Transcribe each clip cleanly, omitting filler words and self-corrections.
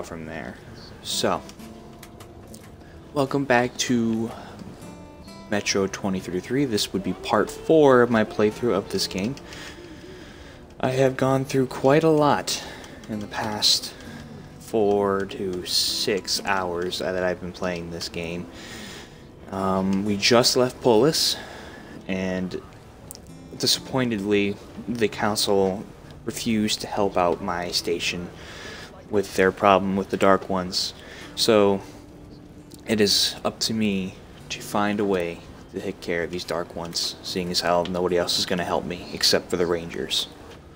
from there. So, welcome back to Metro 2033. This would be part 4 of my playthrough of this game. I have gone through quite a lot in the past 4 to 6 hours that I've been playing this game. We just left Polis, and disappointedly, the council refused to help out my station with their problem with the Dark Ones. So, it is up to me to find a way to take care of these Dark Ones, seeing as how nobody else is going to help me except for the Rangers.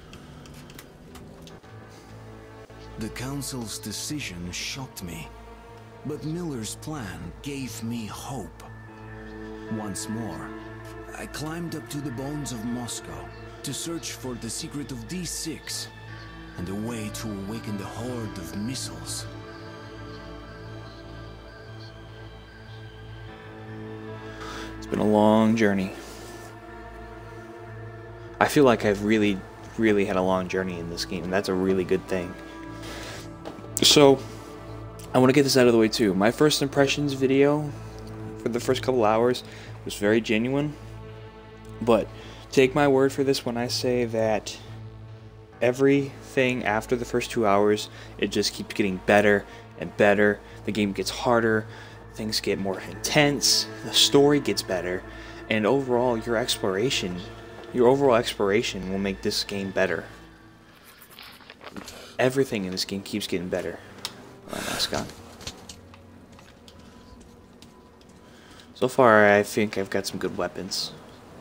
The council's decision shocked me, but Miller's plan gave me hope. Once more, I climbed up to the bones of Moscow to search for the secret of D6 and a way to awaken the horde of missiles. It's been a long journey. I feel like I've really had a long journey in this game, and that's a really good thing. So, I want to get this out of the way too. My first impressions video for the first couple hours was very genuine, but take my word for this when I say that everything after the first 2 hours, it just keeps getting better and better. The game gets harder, things get more intense, the story gets better, and overall your overall exploration will make this game better. Everything in this game keeps getting better. My mascot. So far, I think I've got some good weapons.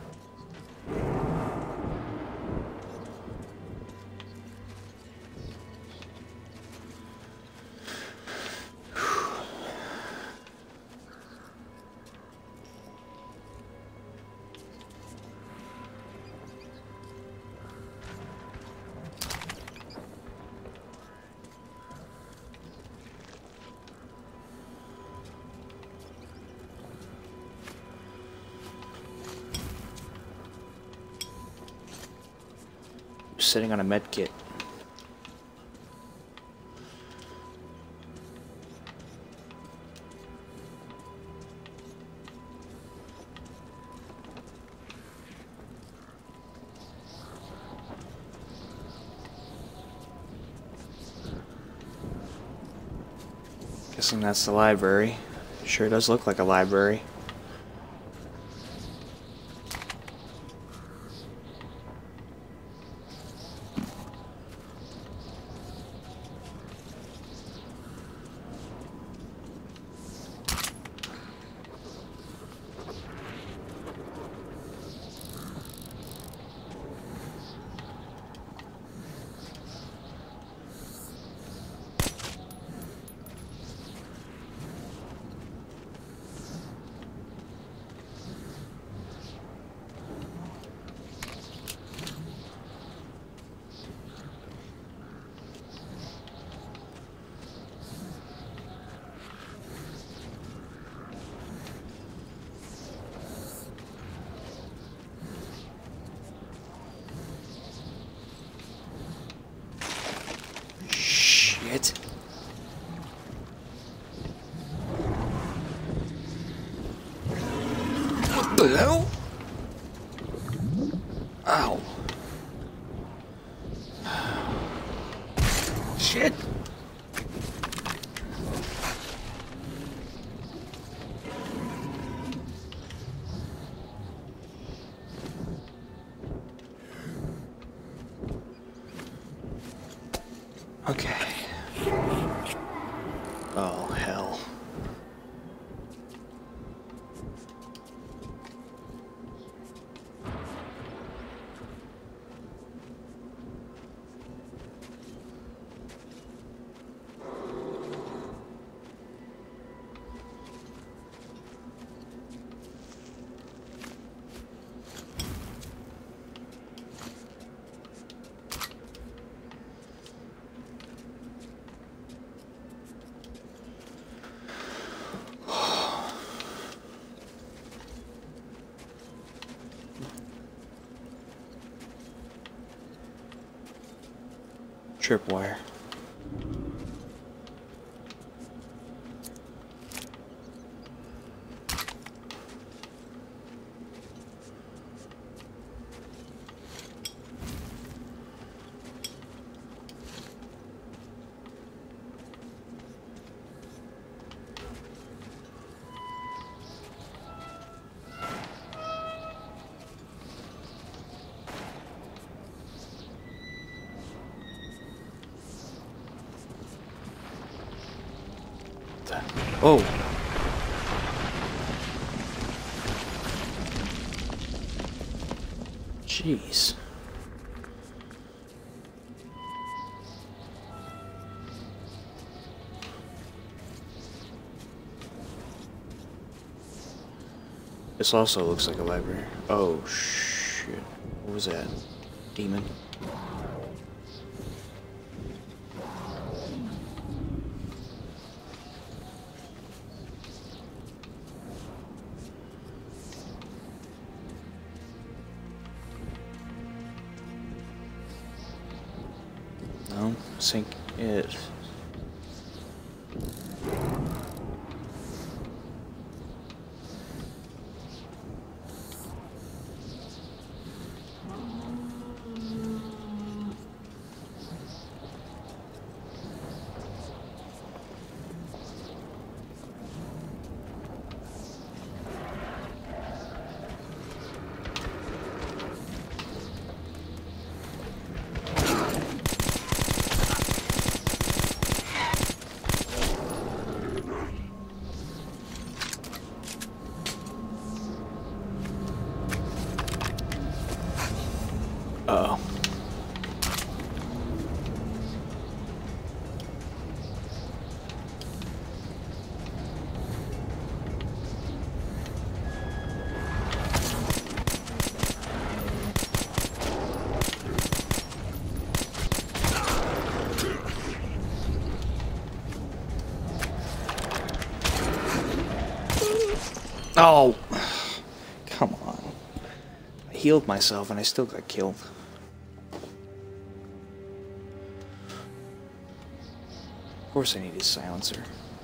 Sitting on a med kit. Guessing that's the library. Sure does look like a library. Shit. What the hell? Ow. Shit. Okay. Oh, hell. Tripwire. the... Oh! Jeez. This also looks like a library. Oh, shit. What was that? Demon? No, sink it. Uh-oh. Oh! Come on. I healed myself and I still got killed. Of course I need a silencer.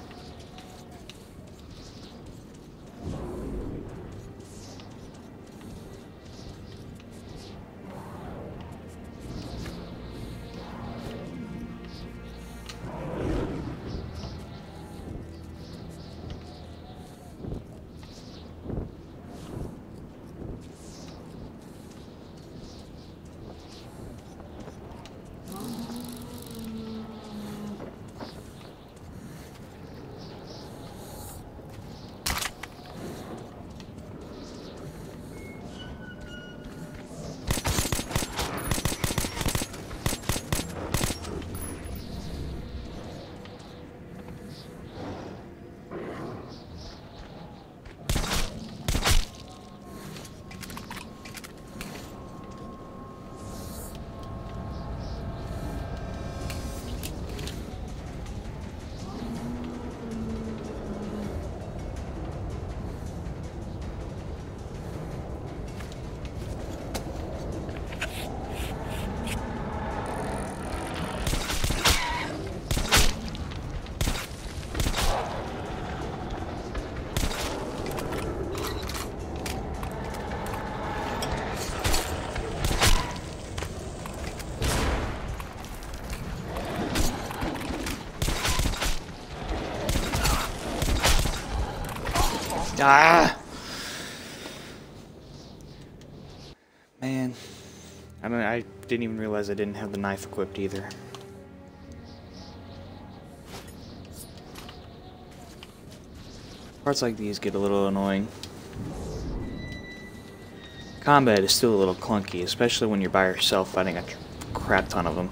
Ah! Man. I didn't even realize I didn't have the knife equipped either. Parts like these get a little annoying. Combat is still a little clunky, especially when you're by yourself fighting a crap ton of them.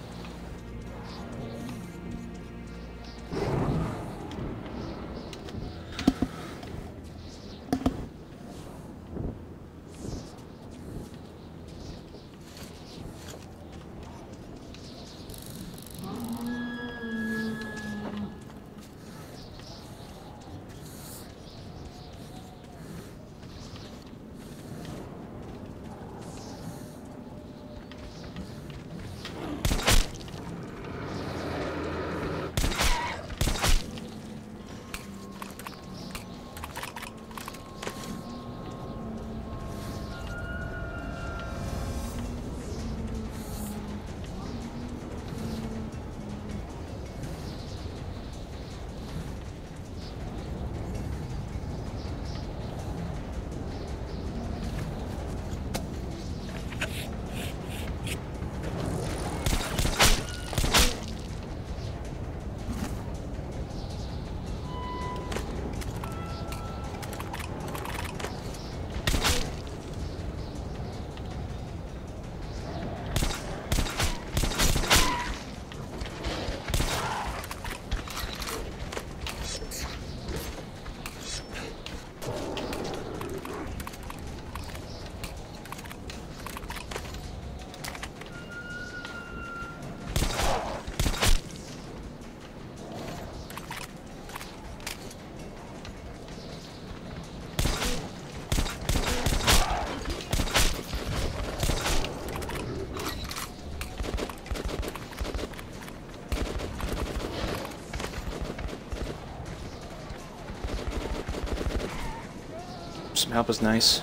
Some help is nice.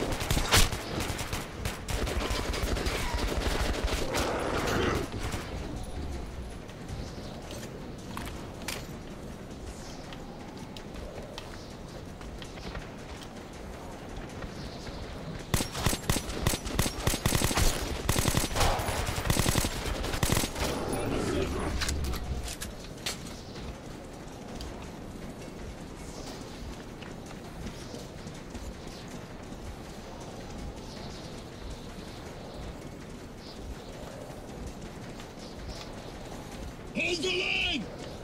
Hold the line!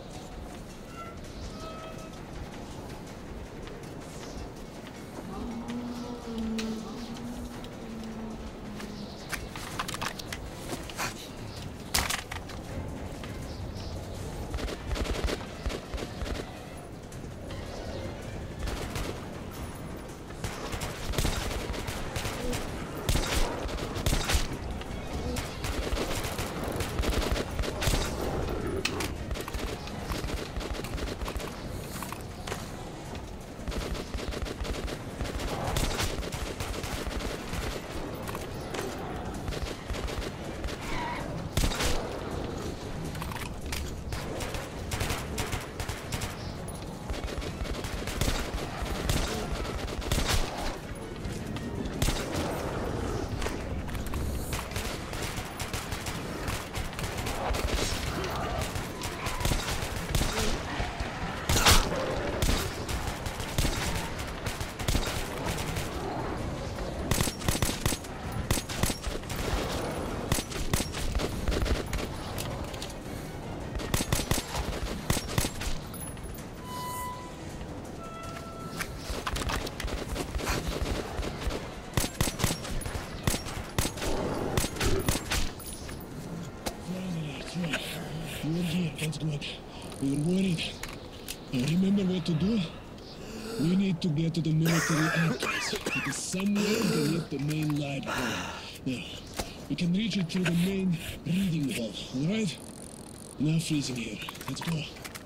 You're here, that's good. We were worried. Now remember what to do? We need to get to the military archives. It is somewhere beneath the main library. Now, we can reach it through the main reading hall, alright? Now freezing here. Let's go.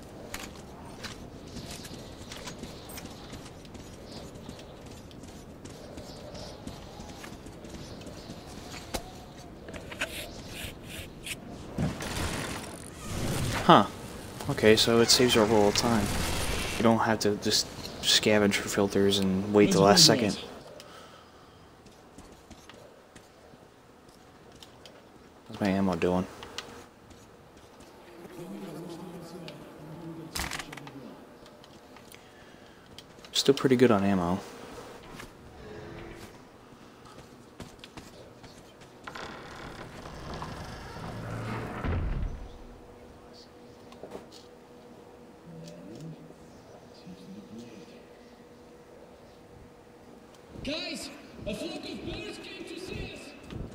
Huh. Okay, so it saves you a roll of time. You don't have to just scavenge for filters and wait the last second. How's my ammo doing? Still pretty good on ammo. Guys, a flock of birds came to see us!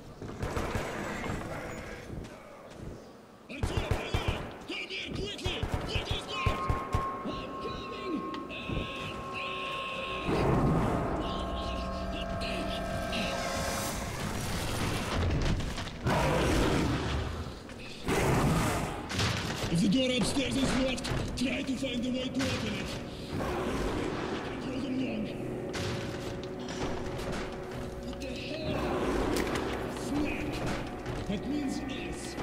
Artur, hello! Come here quickly! Look who's left! I'm coming! If the door upstairs is locked, try to find a way to open it. Can't hold them long. What the hell? Snack! That means us!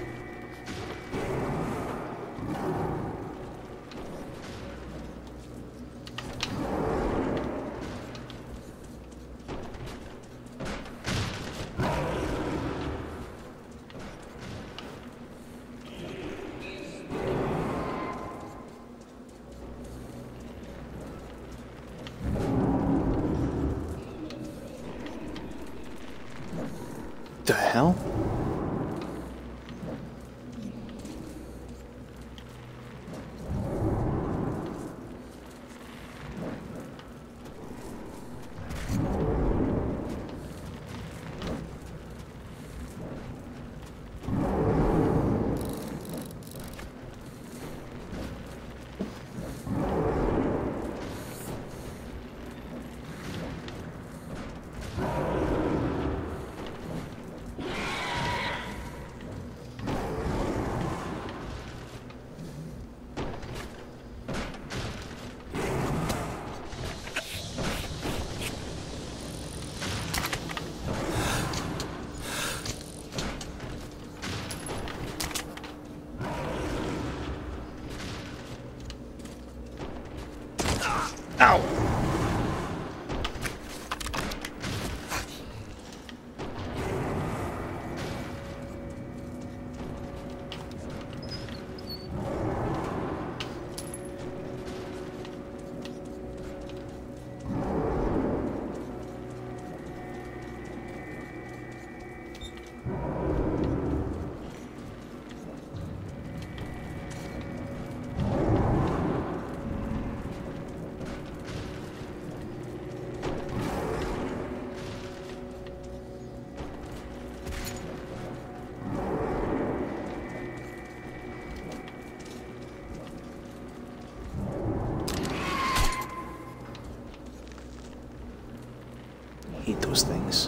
The hell? Ow! Hate those things.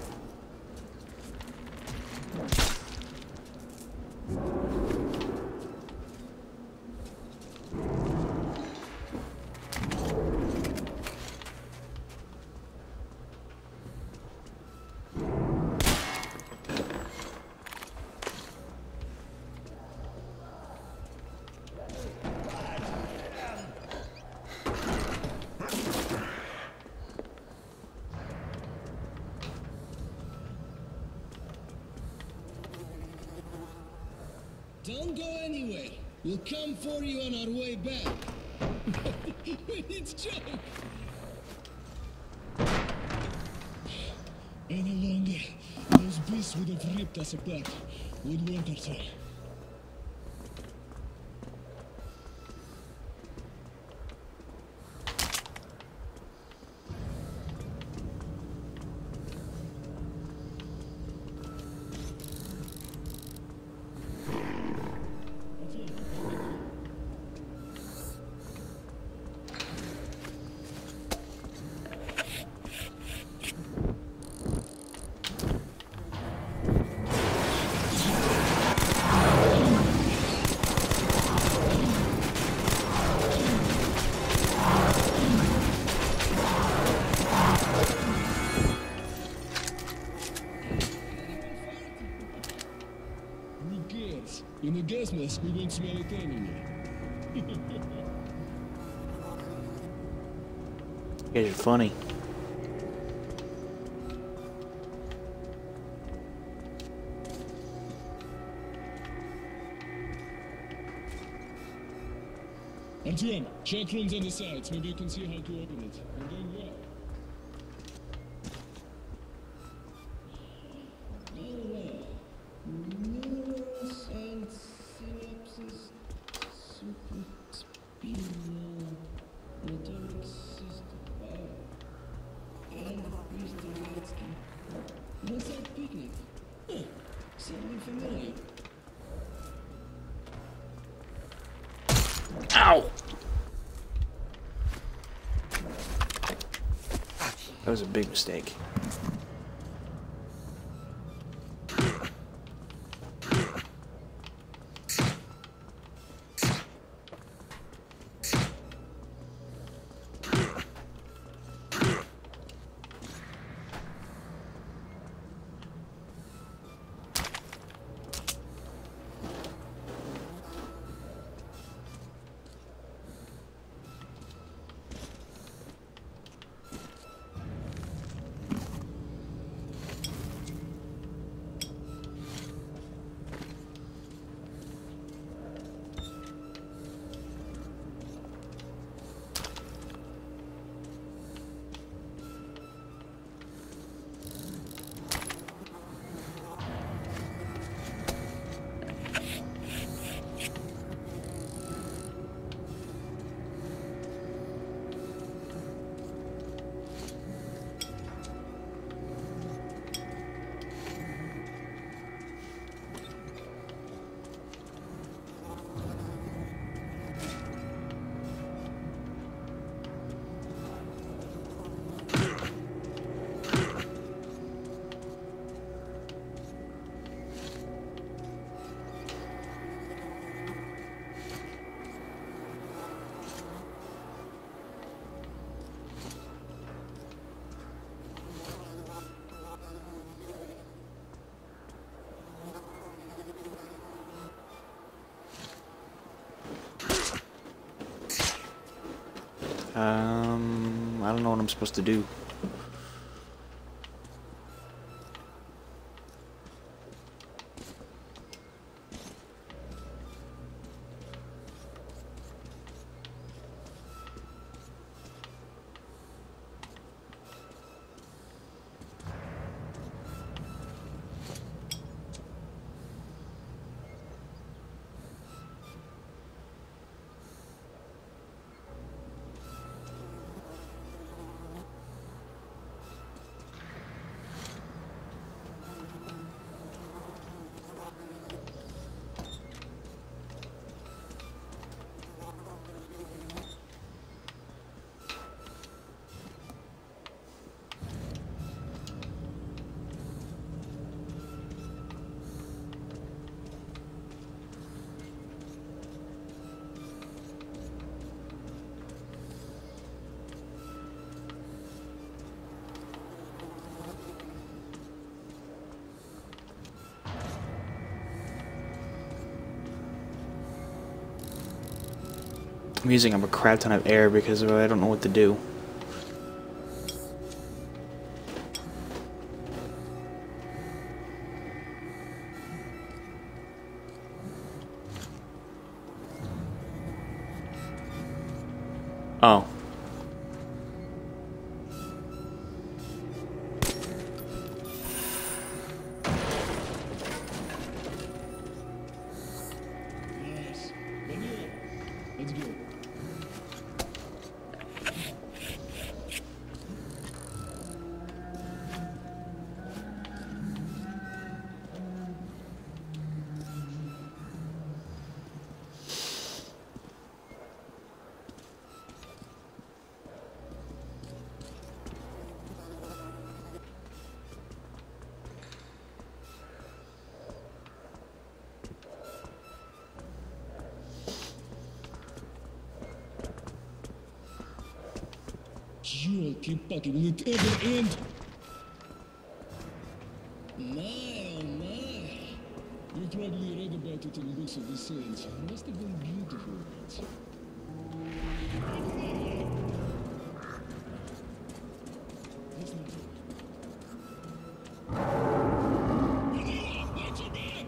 Don't go anywhere. We'll come for you on our way back. It's joke. Any longer, those beasts would have ripped us apart. Woodworkers are. In a gas mask, we won't smell it anyway. You guys are funny. Artyom, check rooms on the sides. Maybe you can see how to open it. You're doing well. Neurons and synapses, supraspinal motoric system. Wow. And Mr. Latsky. What's that picnic? Huh. Something familiar. Ow! That was a big mistake. I don't know what I'm supposed to do. I'm using up a crap ton of air because I don't know what to do. Oh. Nice. Daniel, let's go. You'll keep fucking. Will it ever end? My, oh my. You probably read about it in the books of the saints. It must have been beautiful. That's not it. Vanilla, watch your back!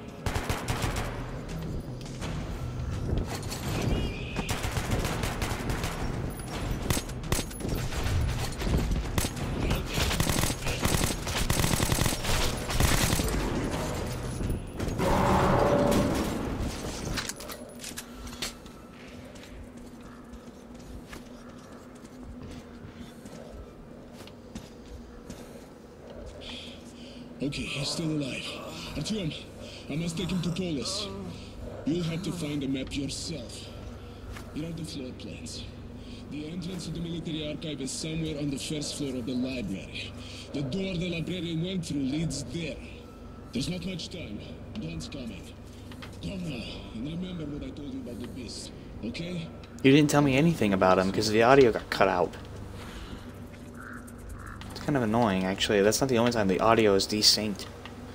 Okay, he's still alive. Artyom, I must take him to Polis. You'll have to find a map yourself. Here are the floor plans. The entrance to the military archive is somewhere on the first floor of the library. The door the librarian went through leads there. There's not much time. Dawn's coming. Come now, and remember what I told you about the beast, okay? You didn't tell me anything about him because the audio got cut out. It's kind of annoying, actually. That's not the only time the audio is desynced.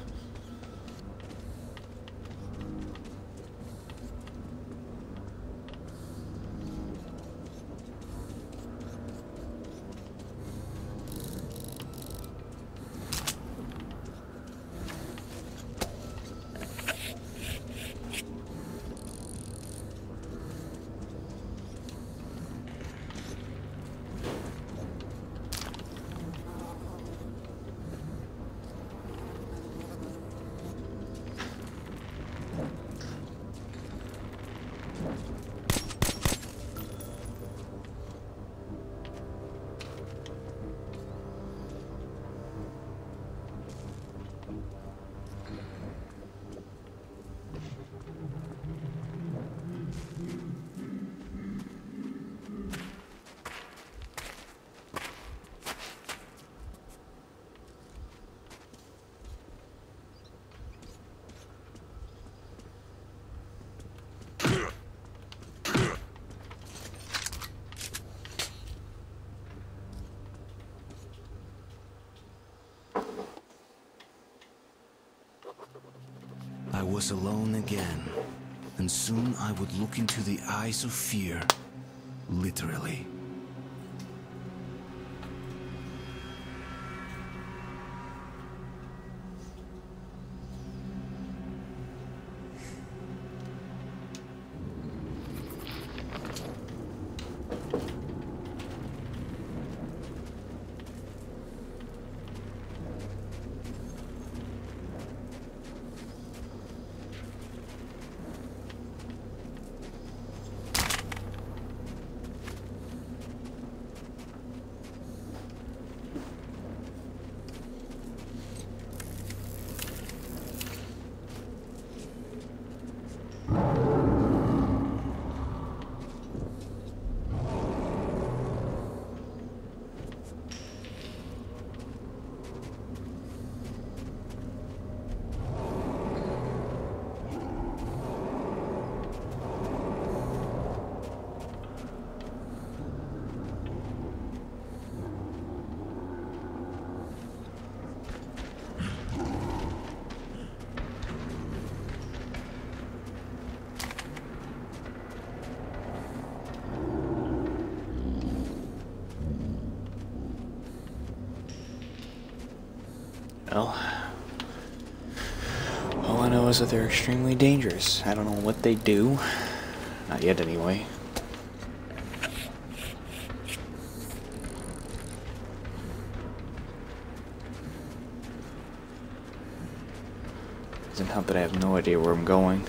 I was alone again, and soon I would look into the eyes of fear, literally. Well, all I know is that they're extremely dangerous. I don't know what they do. Not yet, anyway. Doesn't help that I have no idea where I'm going.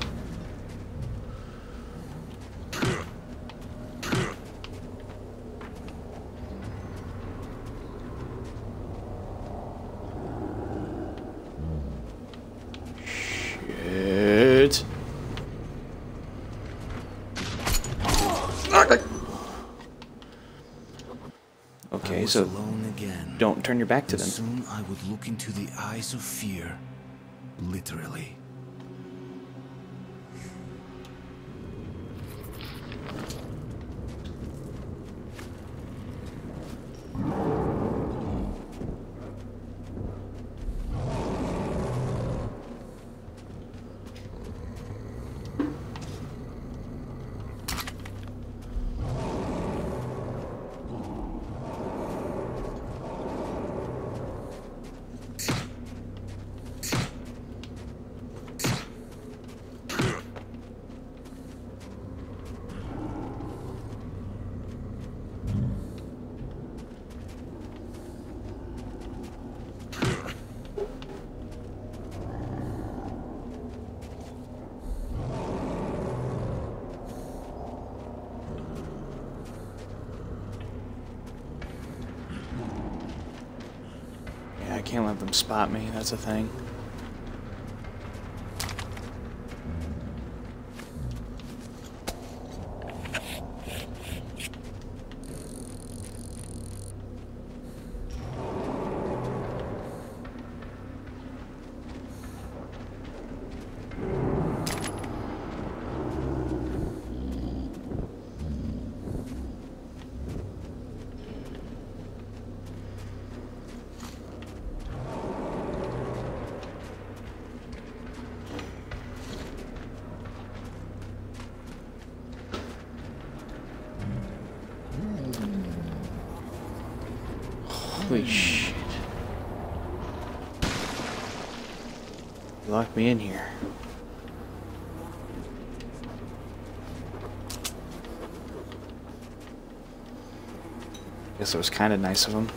Shit. Okay, so alone again. don't turn your back to them. Soon I would look into the eyes of fear, literally. I can't let them spot me, that's the thing. Holy shit. You locked me in here. Guess it was kind of nice of him.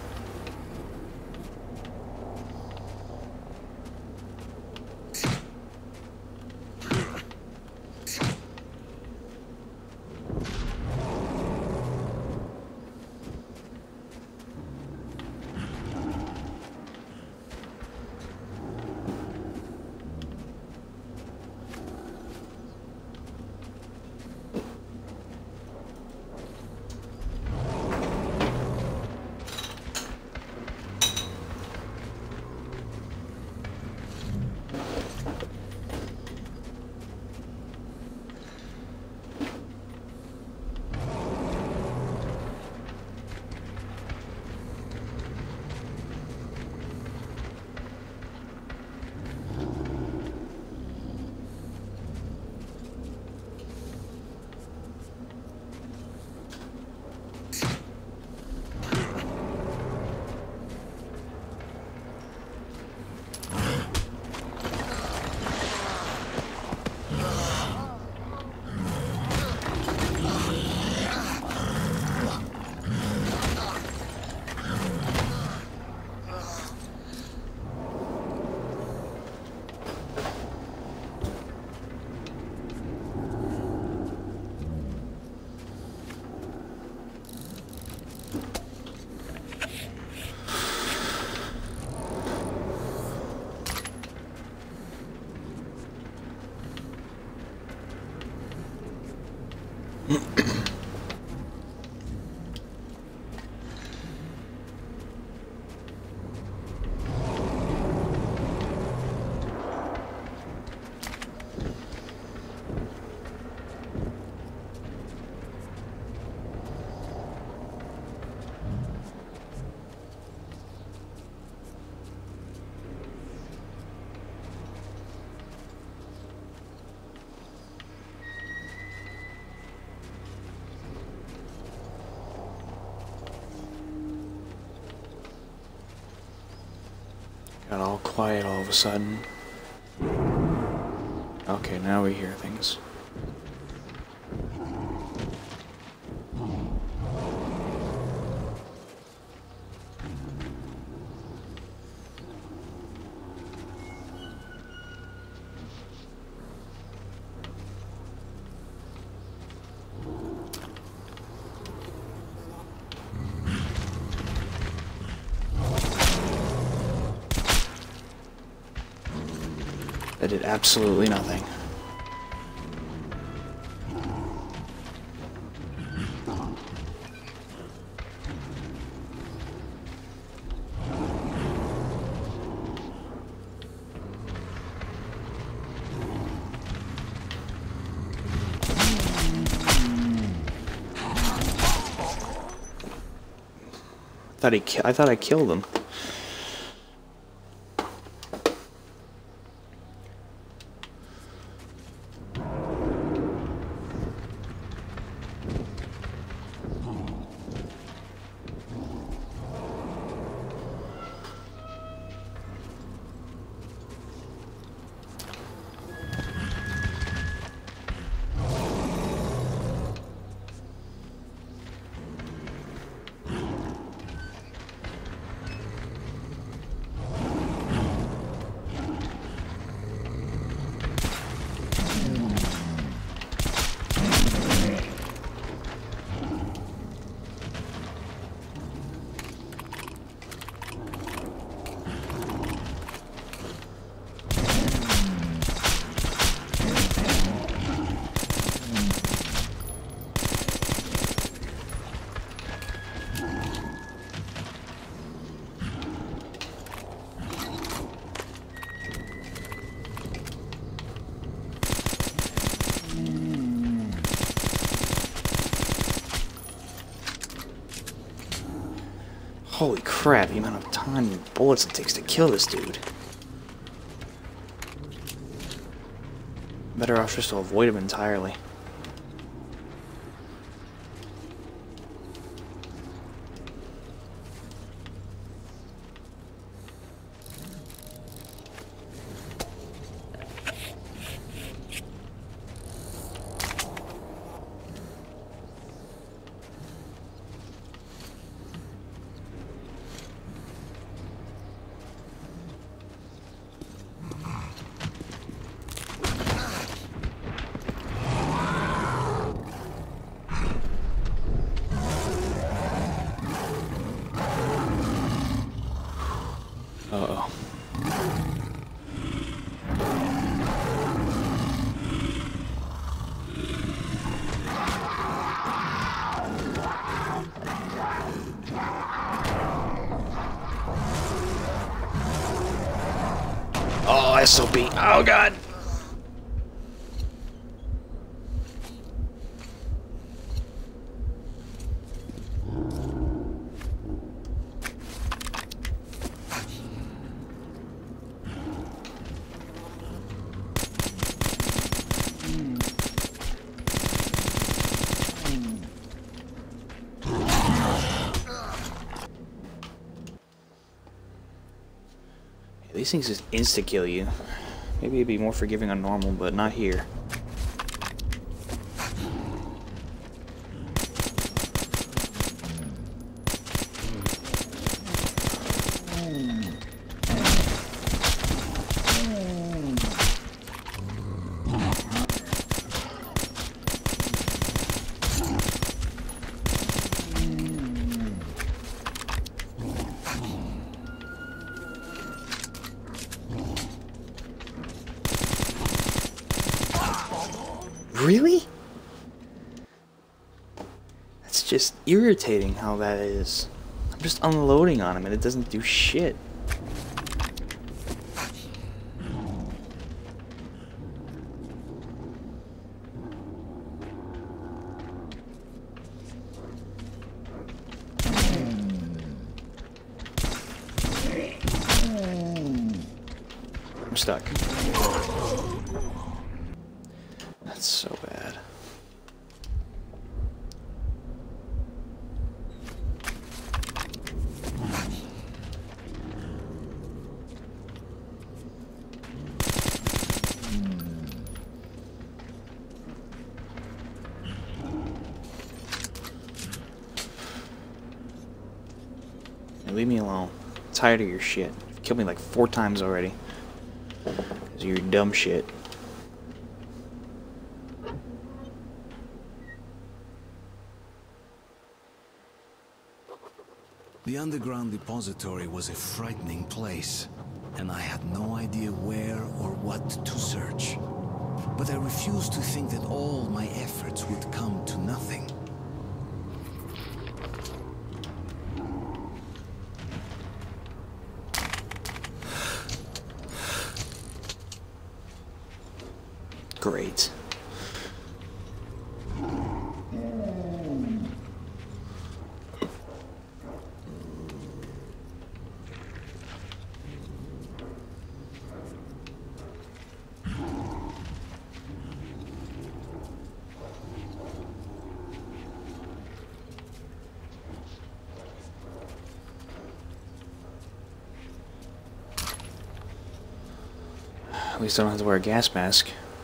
Got all quiet all of a sudden. Okay, now we hear things. That did absolutely nothing. I thought I killed him. Holy crap, the amount of time and bullets it takes to kill this dude. Better off just to avoid him entirely. Uh-oh. Oh, SOB. Oh, God. These things just insta-kill you. Maybe it'd be more forgiving on normal, but not here. Really? That's just irritating how that is. I'm just unloading on him and it doesn't do shit. I'm stuck. That's so bad. Now leave me alone. I'm tired of your shit. You've killed me like 4 times already. Because of your dumb shit. The underground depository was a frightening place, and I had no idea where or what to search. But I refused to think that all my efforts would come to nothing. Great. At least I don't have to wear a gas mask.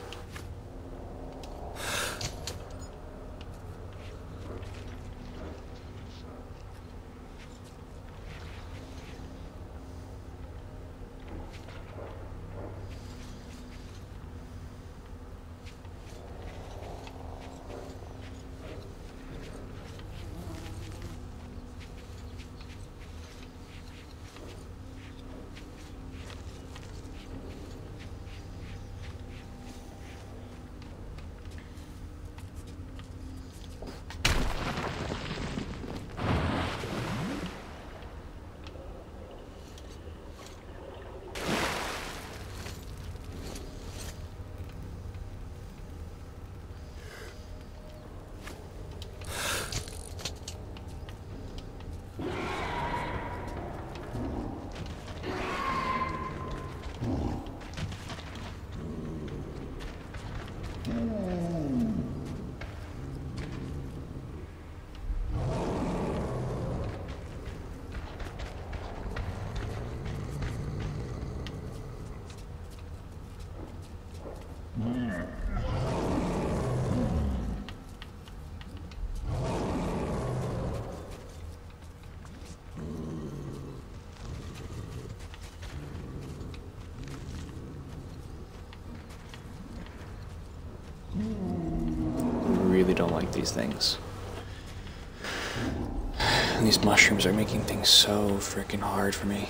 Really don't like these things. And these mushrooms are making things so freaking hard for me.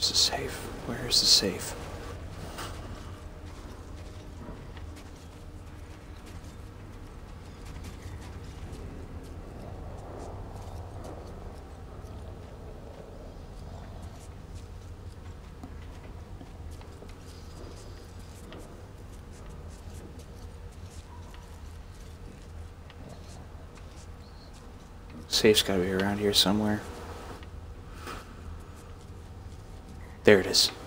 Where's the safe? Where's the safe? Safe's gotta be around here somewhere. There it is.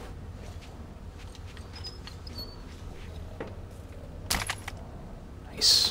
Nice.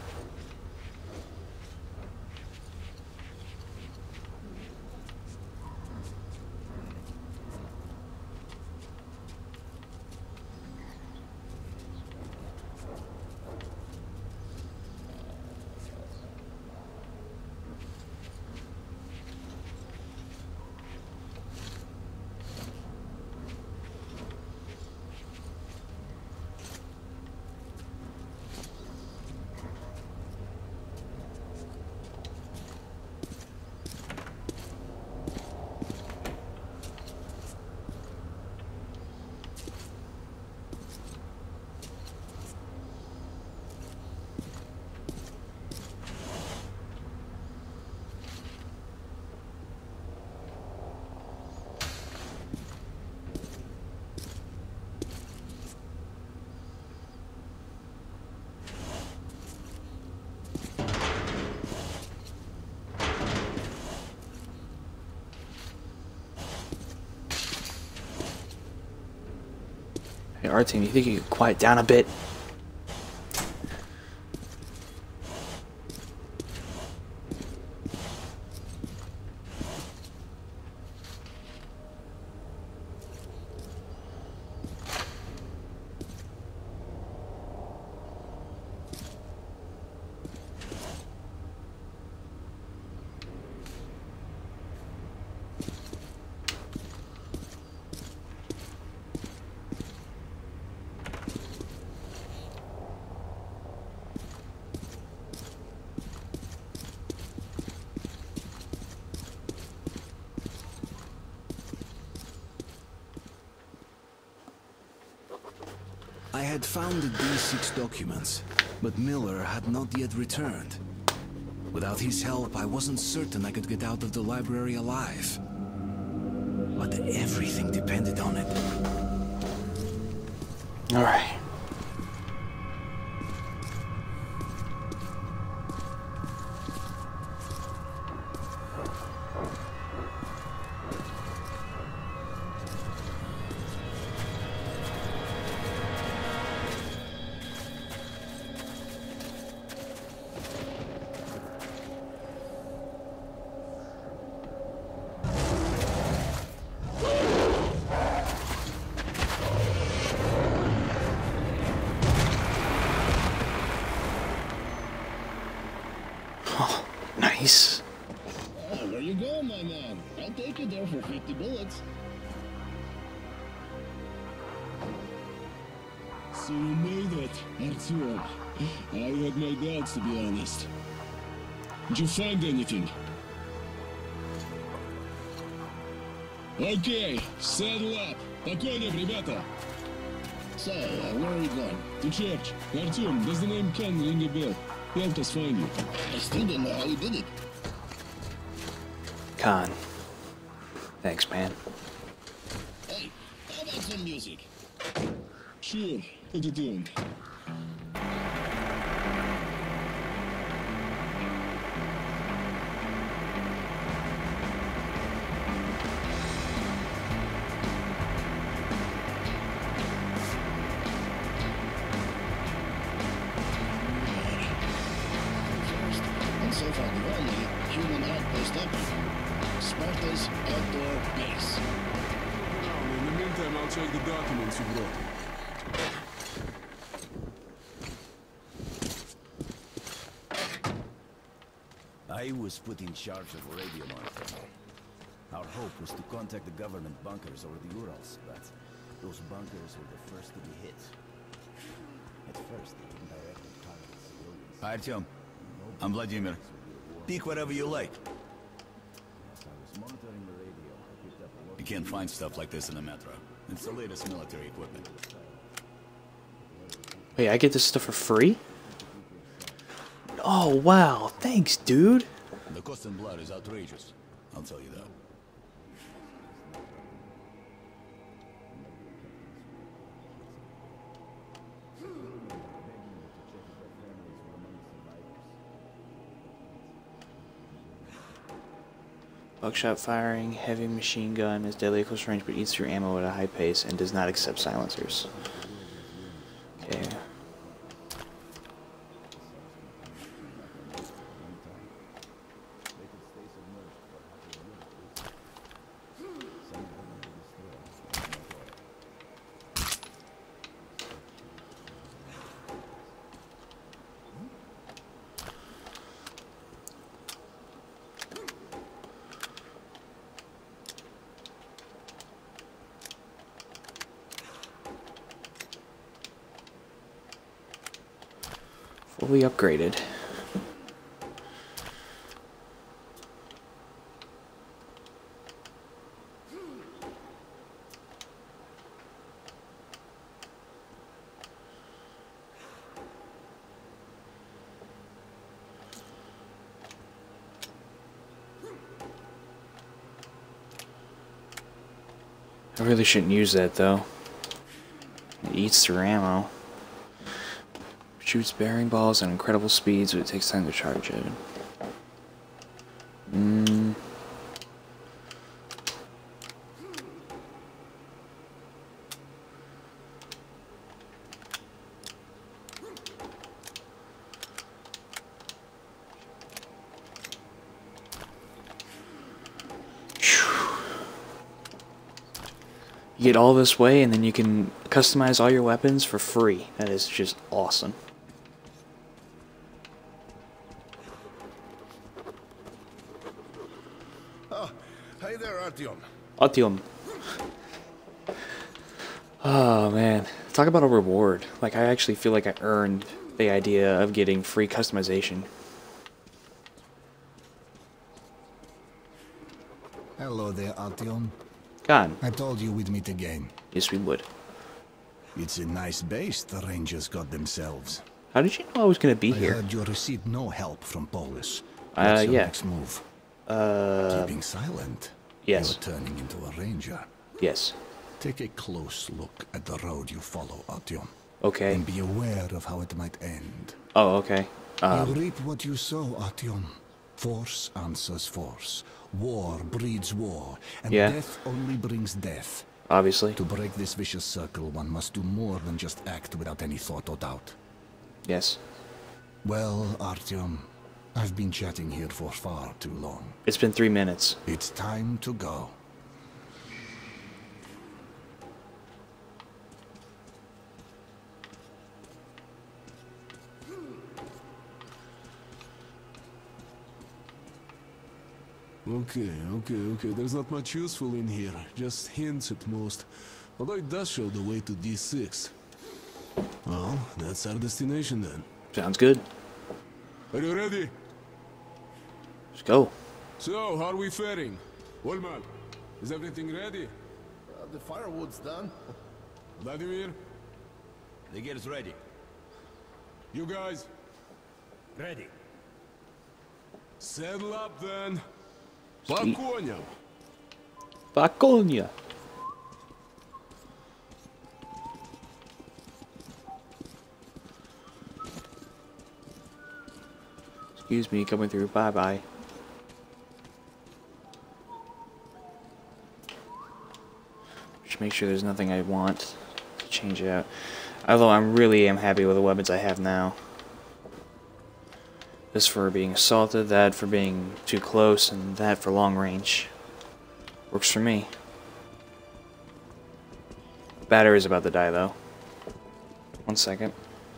Hey, our team, you think you could quiet down a bit? I had found the D6 documents, but Miller had not yet returned. Without his help, I wasn't certain I could get out of the library alive. But everything depended on it. All right. Oh, nice. Oh, where you going, my man? I'll take you there for 50 bullets. So you made it, Artyom. I had my doubts, to be honest. Did you find anything? Okay, saddle up. По коням, ребята. So, where are we going? To church. Artyom, does the name Ken ring a bell? Help us find you. I still don't know how he did it. Khan. Thanks, man. Hey, how about some music? Sure, put it on. And so far the only human outpost up here. Sparta's outdoor base. In the meantime, I'll check the documents you brought. I was put in charge of radio monitoring. Our hope was to contact the government bunkers over the Urals, but those bunkers were the first to be hit. At first, they didn't directly target civilians. Artyom, I'm Vladimir. Pick whatever you like. As I was monitoring the radio, I picked up a You can't find stuff like this in the metro. It's the latest military equipment. Wait, I get this stuff for free? Oh, wow. Thanks, dude. The cost in blood is outrageous. I'll tell you that. Buckshot firing, heavy machine gun is deadly at close range but eats through ammo at a high pace and does not accept silencers. Okay. Fully upgraded. I really shouldn't use that though. It eats through ammo. Shoots bearing balls at incredible speeds, but it takes time to charge it. You get all this way, and then you can customize all your weapons for free. That is just awesome. Hey there, Artyom. Artyom. Oh man, talk about a reward. Like, I actually feel like I earned the idea of getting free customization. Hello there, Artyom. God. I told you we'd meet again. Yes, we would. It's a nice base the Rangers got themselves. How did you know I was gonna be I here? heard you received no help from Polis. What's your Yeah. next move? Keeping silent? Yes. You're turning into a Ranger. Yes. Take a close look at the road you follow, Artyom. Okay. And be aware of how it might end. Oh, okay. You reap what you sow, Artyom. Force answers force. War breeds war. And Yeah. death only brings death. Obviously. To break this vicious circle, one must do more than just act without any thought or doubt. Yes. Well, Artyom, I've been chatting here for far too long. It's been 3 minutes. It's time to go. Okay. There's not much useful in here. Just hints at most. Although it does show the way to D6. Well, that's our destination then. Sounds good. Are you ready? Let's go. So, how are we faring? Wolman, is everything ready? The firewood's done. Vladimir, The gear's ready. you guys, Ready. saddle up then. По Sweet. коням. Bakonia. Excuse me, coming through. Bye-bye. Just make sure there's nothing I want to change it out. Although I really am happy with the weapons I have now. This for being assaulted, that for being too close, and that for long range. Works for me. Battery's about to die though. 1 second.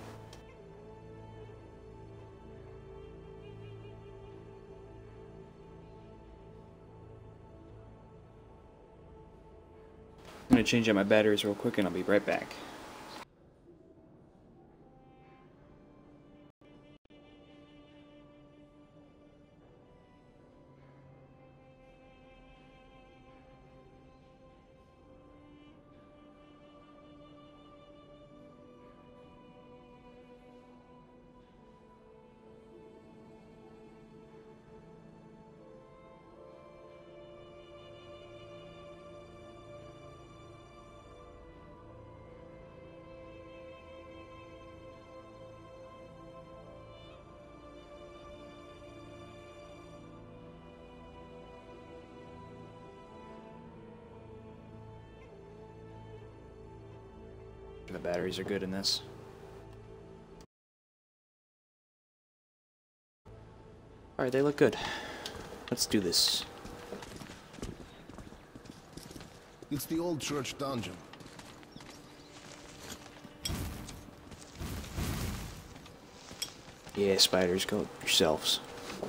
I'm gonna change out my batteries real quick and I'll be right back. The batteries are good in this. Alright, they look good. Let's do this. It's the old church dungeon. Yeah, spiders, go yourselves.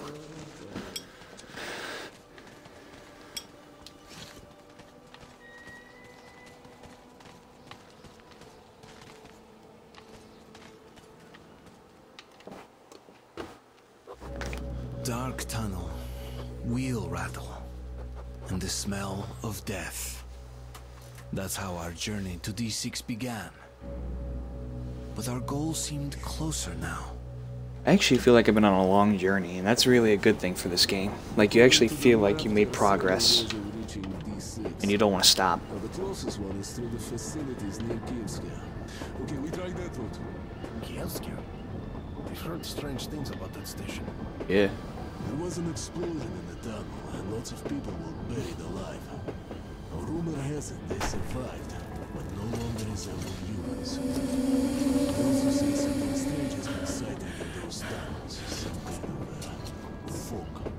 Dark tunnel, wheel rattle, and the smell of death. That's how our journey to D6 began. But our goal seemed closer now. I actually feel like I've been on a long journey, and that's really a good thing for this game. Like, you actually feel like you made progress, and you don't want to stop. The closest one is through the facilities near Kievska. Okay, we tried that route. Kievska? I've heard strange things about that station. Yeah. There was an explosion in the tunnel, and lots of people were buried alive. A rumor has it they survived, but no longer resemble humans. They also say something strange has been sighted in those tunnels. Some kind of fog.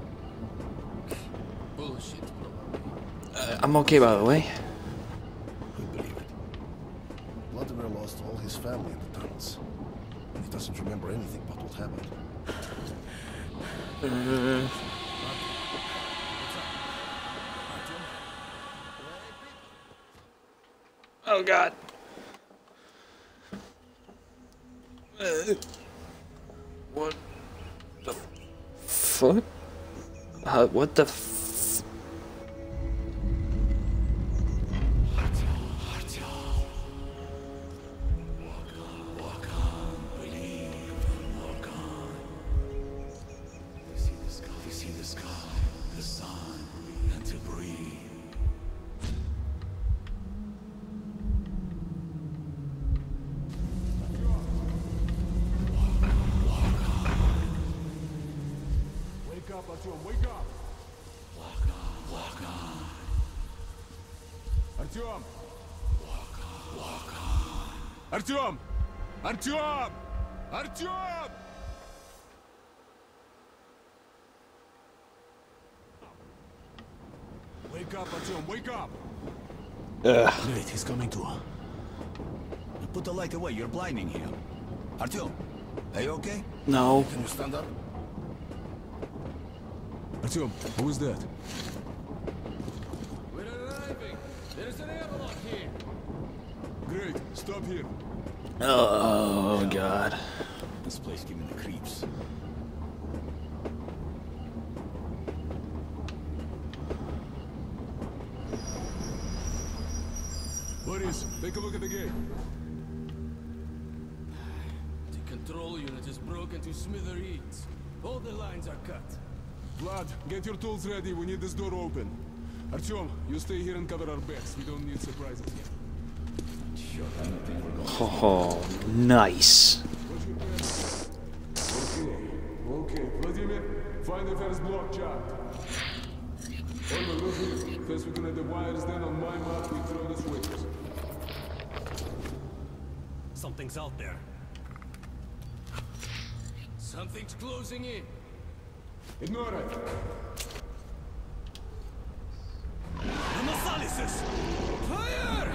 Bullshit, probably. I'm okay, by the way. I believe it. Vladimir lost all his family in the tunnels. And he doesn't remember anything but what happened. Oh god. What the fuck? What the f... Wake up, Artyom, wake up! Walk on. Artyom! Walk on. Artyom! Artyom! Artyom! Wake up, Artyom, wake up! Great, he's coming to. Put the light away, you're blinding him. Artyom, are you okay? No. Can you stand up? Artyom, who is that? We're arriving. There's an airlock here. Great, stop here. Oh god. This place giving me the creeps. Boris, take a look at the gate. The control unit is broken to smithereens. All the lines are cut. Vlad, get your tools ready. We need this door open. Artyom, you stay here and cover our backs. We don't need surprises yet. Sure, I don't think we're going to... Oh, nice. Okay, Vladimir, find the first block chart. Oliver, look here. First we connect the wires, then on my map we throw the switches. Something's out there. Something's closing in. Ignore it. Nemesis! Fire!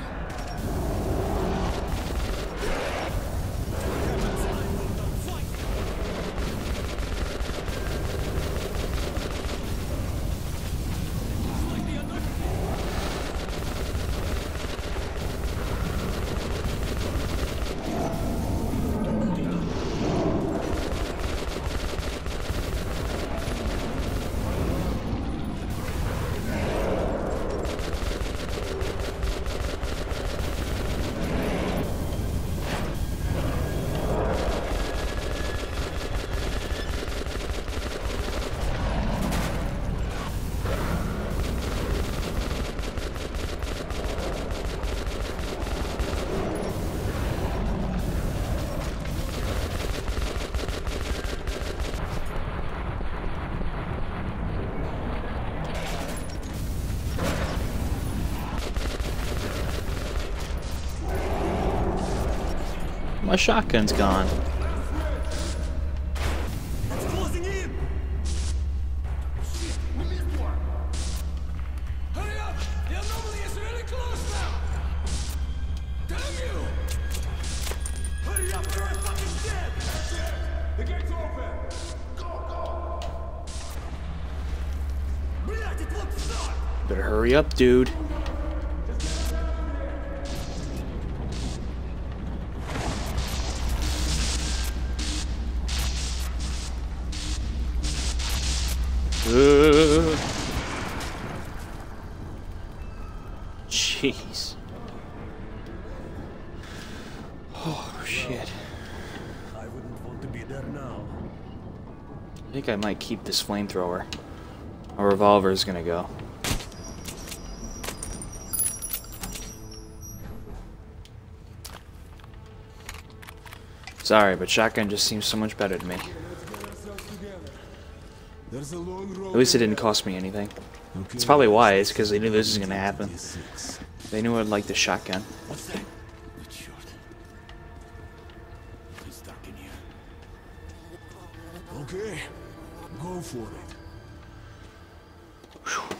My shotgun's gone. It's closing in! Shit, we missed one! Hurry up! The anomaly is really close now! Damn you! Hurry up, we're fucking dead! Shit! The gate's open! Go, go! Блять, it looks stuck! Better hurry up, dude. Jeez. Oh, shit. I wouldn't want to be there now. I think I might keep this flamethrower. A revolver is gonna go. Sorry, but shotgun just seems so much better to me. There's a long road. At least it didn't cost me anything. It's probably wise, because they knew this was gonna happen. They knew I'd like the shotgun. What's that? Good shot. It's stuck in here. Okay, go for it.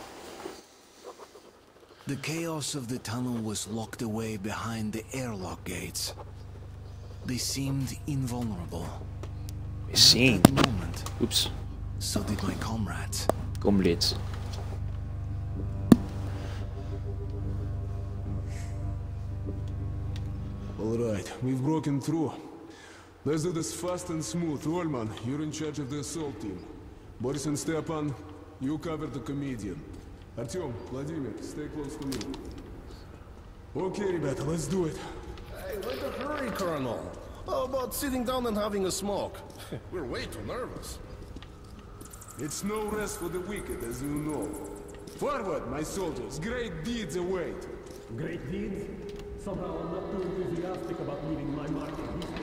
The chaos of the tunnel was locked away behind the airlock gates. They seemed invulnerable. It seemed. At that moment, Oops. so did my comrades. Comrades. All right, we've broken through. Let's do this fast and smooth. Olman, you're in charge of the assault team. Boris and Stepan, you cover the comedian. Artyom, Vladimir, stay close to me. Okay, ребята, let's do it. Hey, wait a hurry, Colonel. How about sitting down and having a smoke? We're way too nervous. It's no rest for the wicked, as you know. Forward, my soldiers. Great deeds await. Great deeds? Somehow I'm not too enthusiastic about leaving my mark in history.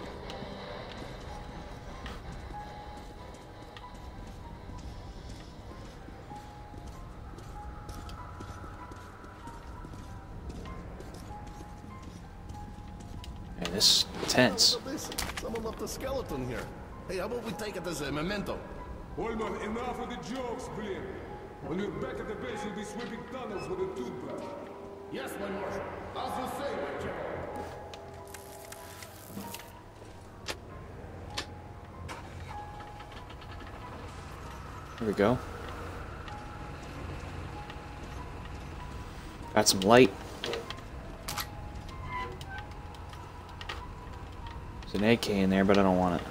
Man, this is tense. Look at this. Someone left a skeleton here. Hey, how about we take it as a memento? Olman, enough of the jokes, please. When you're back at the base, you'll be sweeping tunnels with a toothbrush. Yes, my marshal. As you say, my general. Here we go. Got some light. There's an AK in there, but I don't want it.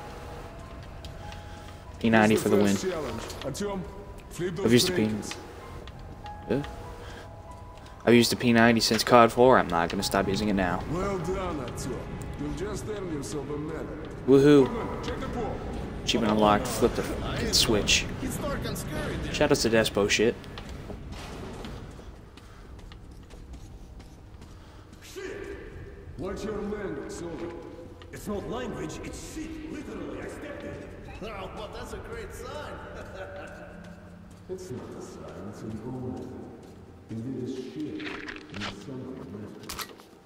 P90 for the win. I've used a P. Yeah. I've used a P90 since COD 4. I'm not gonna stop using it now. Well done, Artyom. You've just earned yourself a medal. Woohoo! Olman, check the ball. Achievement unlocked. Flip the fucking switch. It's dark and scary there. Shout out to Despo shit. What's your language, soldier? It's not language, it's shit. Literally, I stepped in it. Oh, but that's a great sign. It's not a sign, it's an omen. Indeed, it's shit. And it's something matters.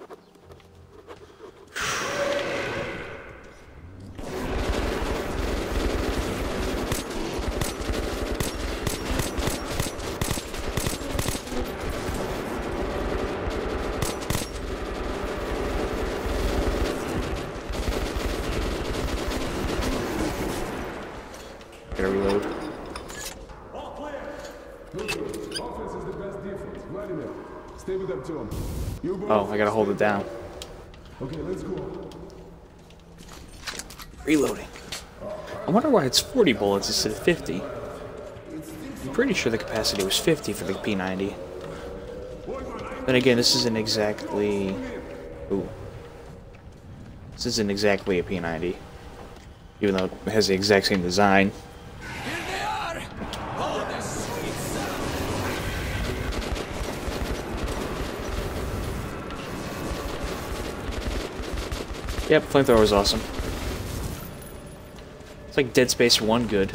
Gotta reload. All clear. Good. Offense is the best defense. Vladimir, stay with Artyom. You both Oh, I gotta hold it down. Okay, let's go. Reloading. I wonder why it's 40 bullets instead of 50. I'm pretty sure the capacity was 50 for the P90. Then again, this isn't exactly... Ooh. This isn't exactly a P90. Even though it has the exact same design. Here they are! Oh, the sweet sound! Yep, flamethrower is awesome. It's like Dead Space 1 good. A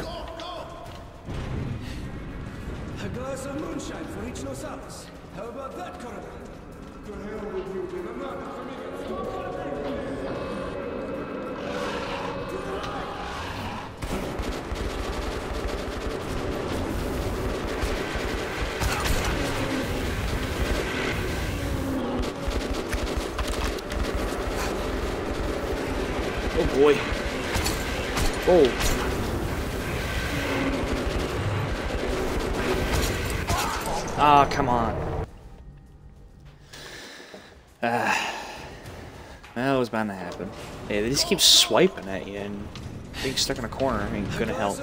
glass of moonshine for each of us. How about that, Colonel? To hell with you, then I'm not Oh boy. Oh. Ah, come on. That was bound to happen. Yeah, they just keep swiping at you, and being stuck in a corner ain't gonna help.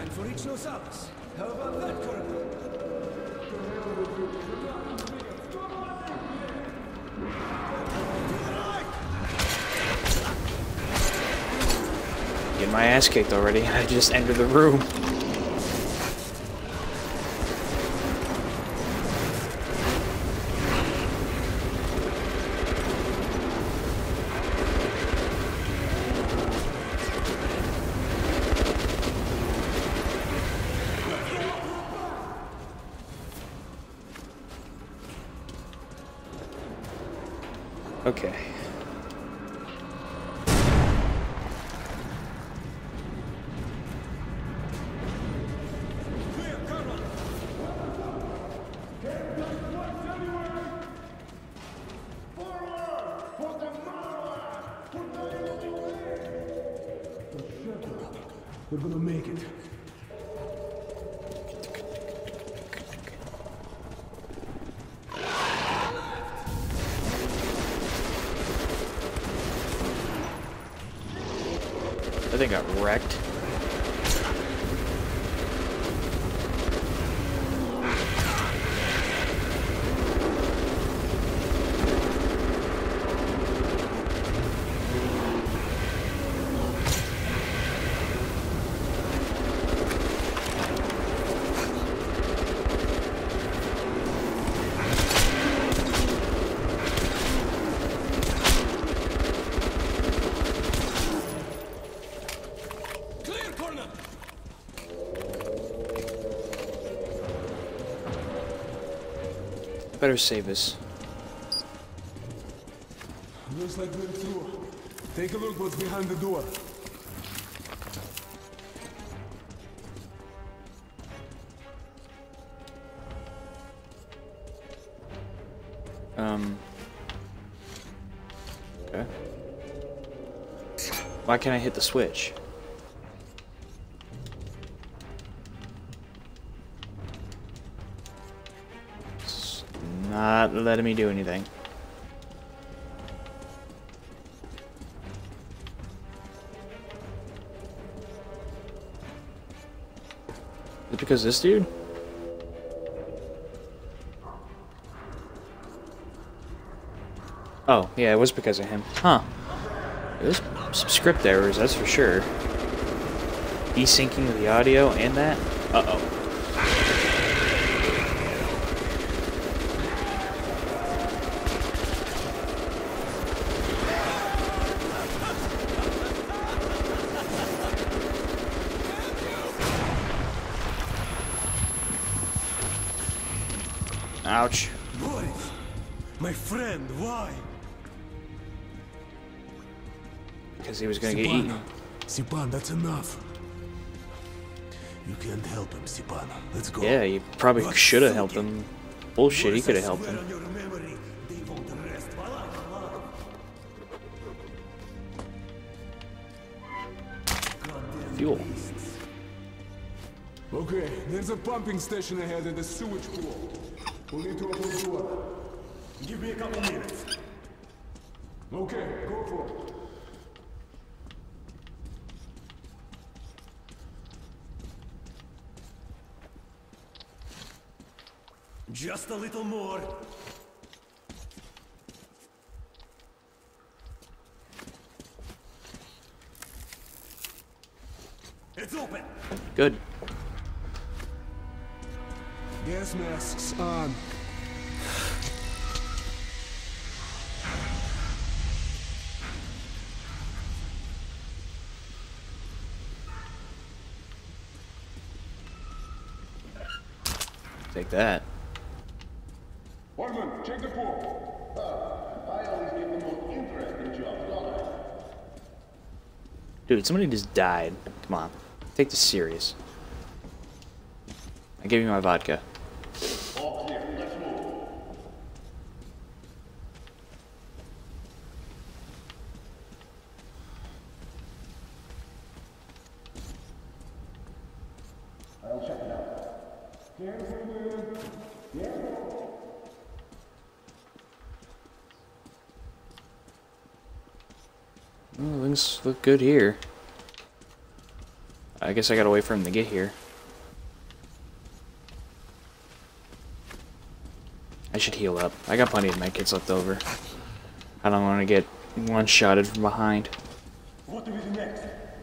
Getting my ass kicked already. I just entered the room. Okay. We're gonna make it. That thing got wrecked. Better save us. Looks like we're through. Take a look what's behind the door. Okay. Why can't I hit the switch? It's not letting me do anything. Is it because of this dude? Oh, yeah, it was because of him. Huh. There's some script errors, that's for sure. Desyncing the audio and that? Uh-oh. Ouch. Boris! My friend, why? Because he was gonna get eaten. Stepan, that's enough. You can't help him, Stepan. Let's go. Yeah, you probably should have helped him. Bullshit, he could have helped him. Fuel. Okay, there's a pumping station ahead and a sewage pool. We'll need to open the door. Give me a couple minutes. Okay, go for it. Just a little more. It's open. Good. Gas masks on. Take that. Orman, check the pool. I always get the most interesting jobs, don't I? Dude, somebody just died. Come on. Take this serious. I gave you my vodka. All clear, let's move. Oh, things look good here. I guess I gotta wait for him to get here. I should heal up. I got plenty of medkits left over. I don't want to get one-shotted from behind. What do we do next?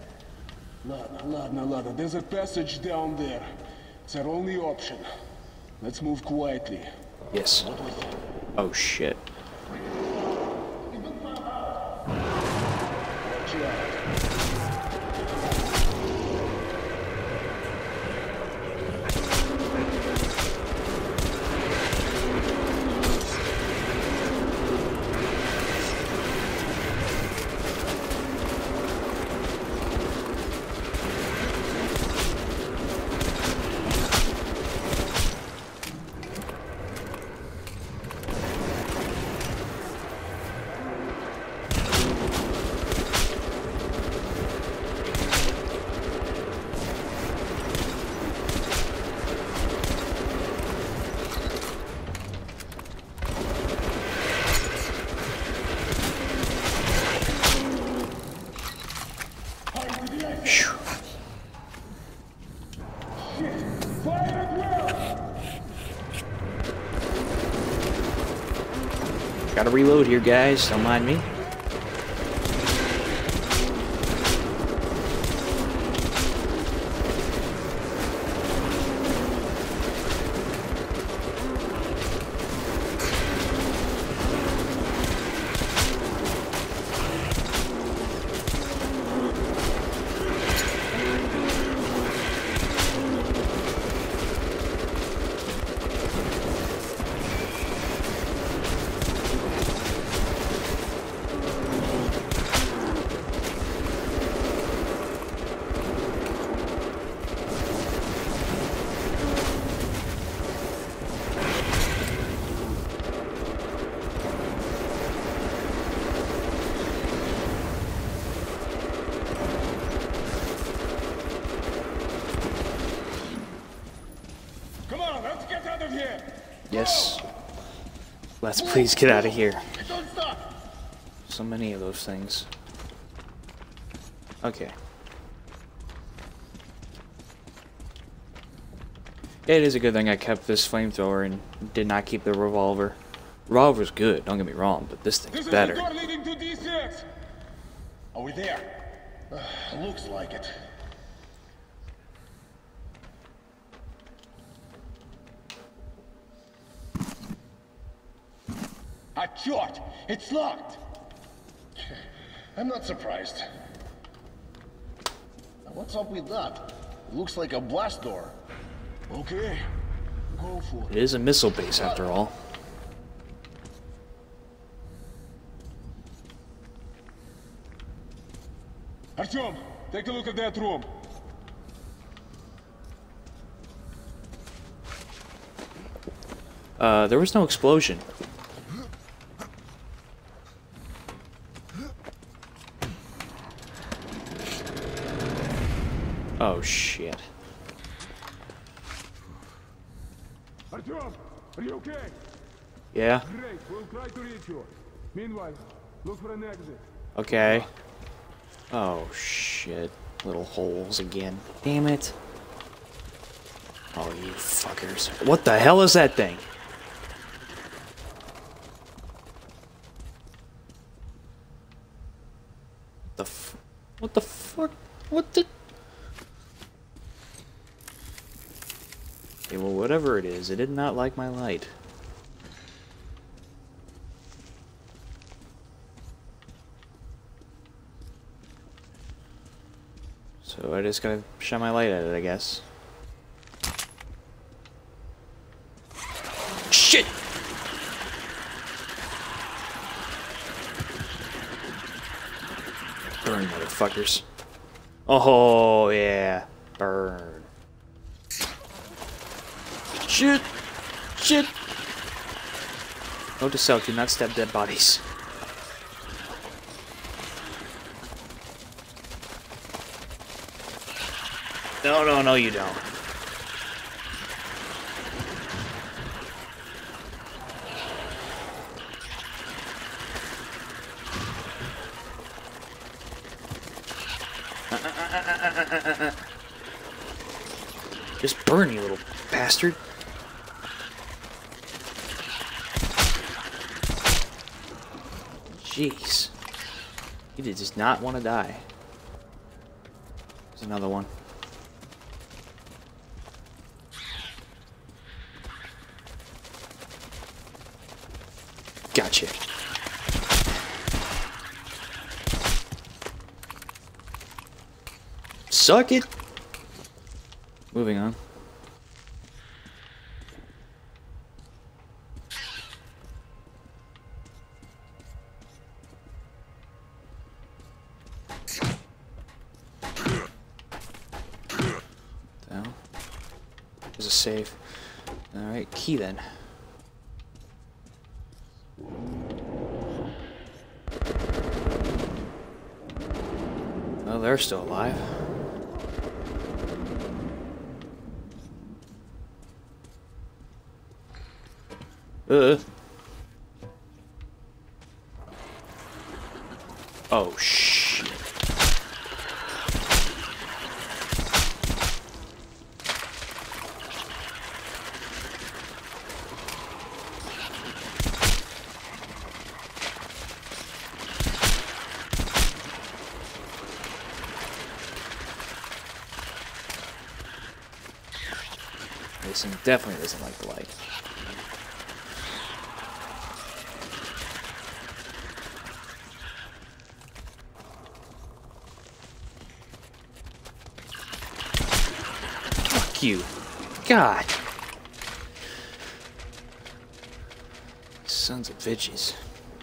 Ладно. There's a passage down there. It's our only option. Let's move quietly. Yes. Oh shit. Watch out. Gotta reload here, guys. Don't mind me. Yes. Let's please get out of here. So many of those things. Okay. It is a good thing I kept this flamethrower and did not keep the revolver. Revolver's good, don't get me wrong, but this thing's better. This is the door leading to D6. Are we there? Looks like it. Ah, черт! It's locked! I'm not surprised. What's up with that? Looks like a blast door. Okay, go for It is a missile base after all. Artyom, take a look at that room. There was no explosion. Oh shit. Artyom, are you okay? Yeah? Great, we'll try to reach you. Meanwhile, look for an exit. Okay. Oh shit. Little holes again. Damn it. Oh, you fuckers. What the hell is that thing? What the fuck? What the? Okay, well, whatever it is, it did not like my light. So I just gotta shine my light at it, I guess. Shit! Burn, motherfuckers. Oh, yeah. Burn. Shit! Shit! Note to self, do not stab dead bodies. No, no, no, you don't. Just burn, you little bastard. Jeez. He does not want to die. There's another one. Gotcha. Suck it. Moving on. Down. There's a save. Alright, key then. Well, they're still alive. Oh, shit. This thing definitely doesn't like the light. Fuck you. God. Sons of bitches.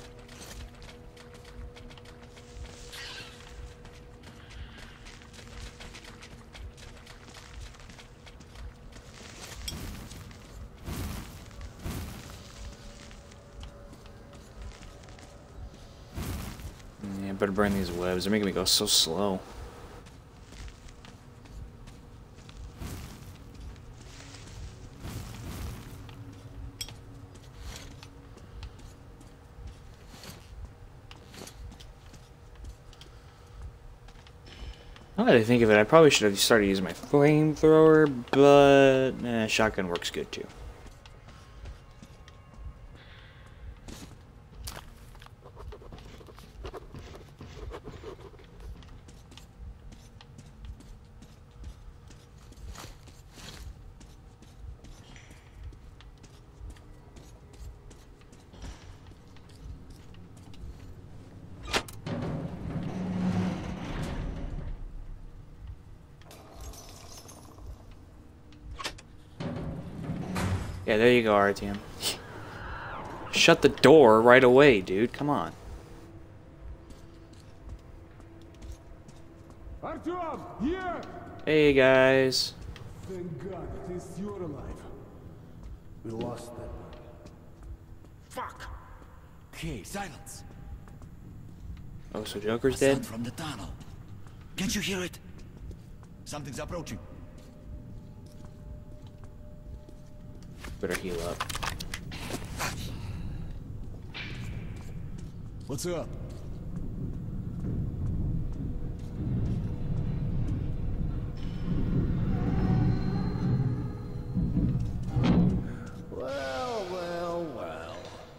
Yeah, better burn these webs. They're making me go so slow. Now that I think of it, I probably should have started using my flamethrower, but shotgun works good too. Yeah, there you go, RTM. Shut the door right away, dude. Come on. Artyom, here! Hey, guys. Thank God, at least you're alive. We lost them. Fuck! Okay, silence. Oh, so Joker's Sound dead? from the tunnel. Can't you hear it? Something's approaching. Better heal up. What's up? Well.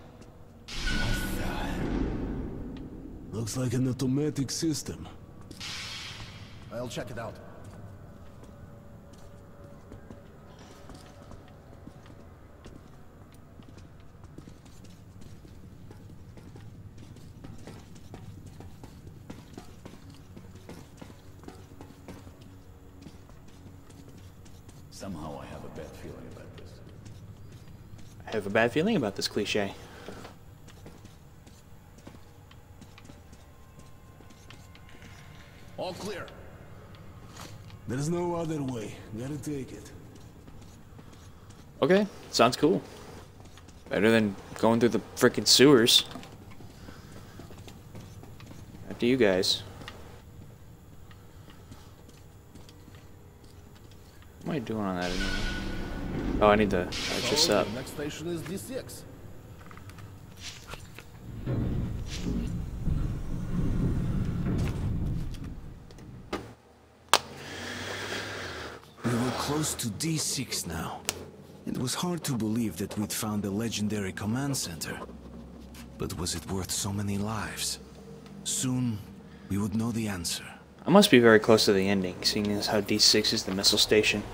Looks like an automatic system. I'll check it out. Somehow I have a bad feeling about this. I have a bad feeling about this cliche. All clear. There's no other way. Gotta take it. Okay, sounds cool. Better than going through the frickin' sewers. After you guys. What am I doing on that anyway? Oh, I need to patch this up. The next station is D6. close to D6 now. It was hard to believe that we'd found the legendary command center. But was it worth so many lives? Soon, we would know the answer. I must be very close to the ending, seeing as how D6 is the missile station.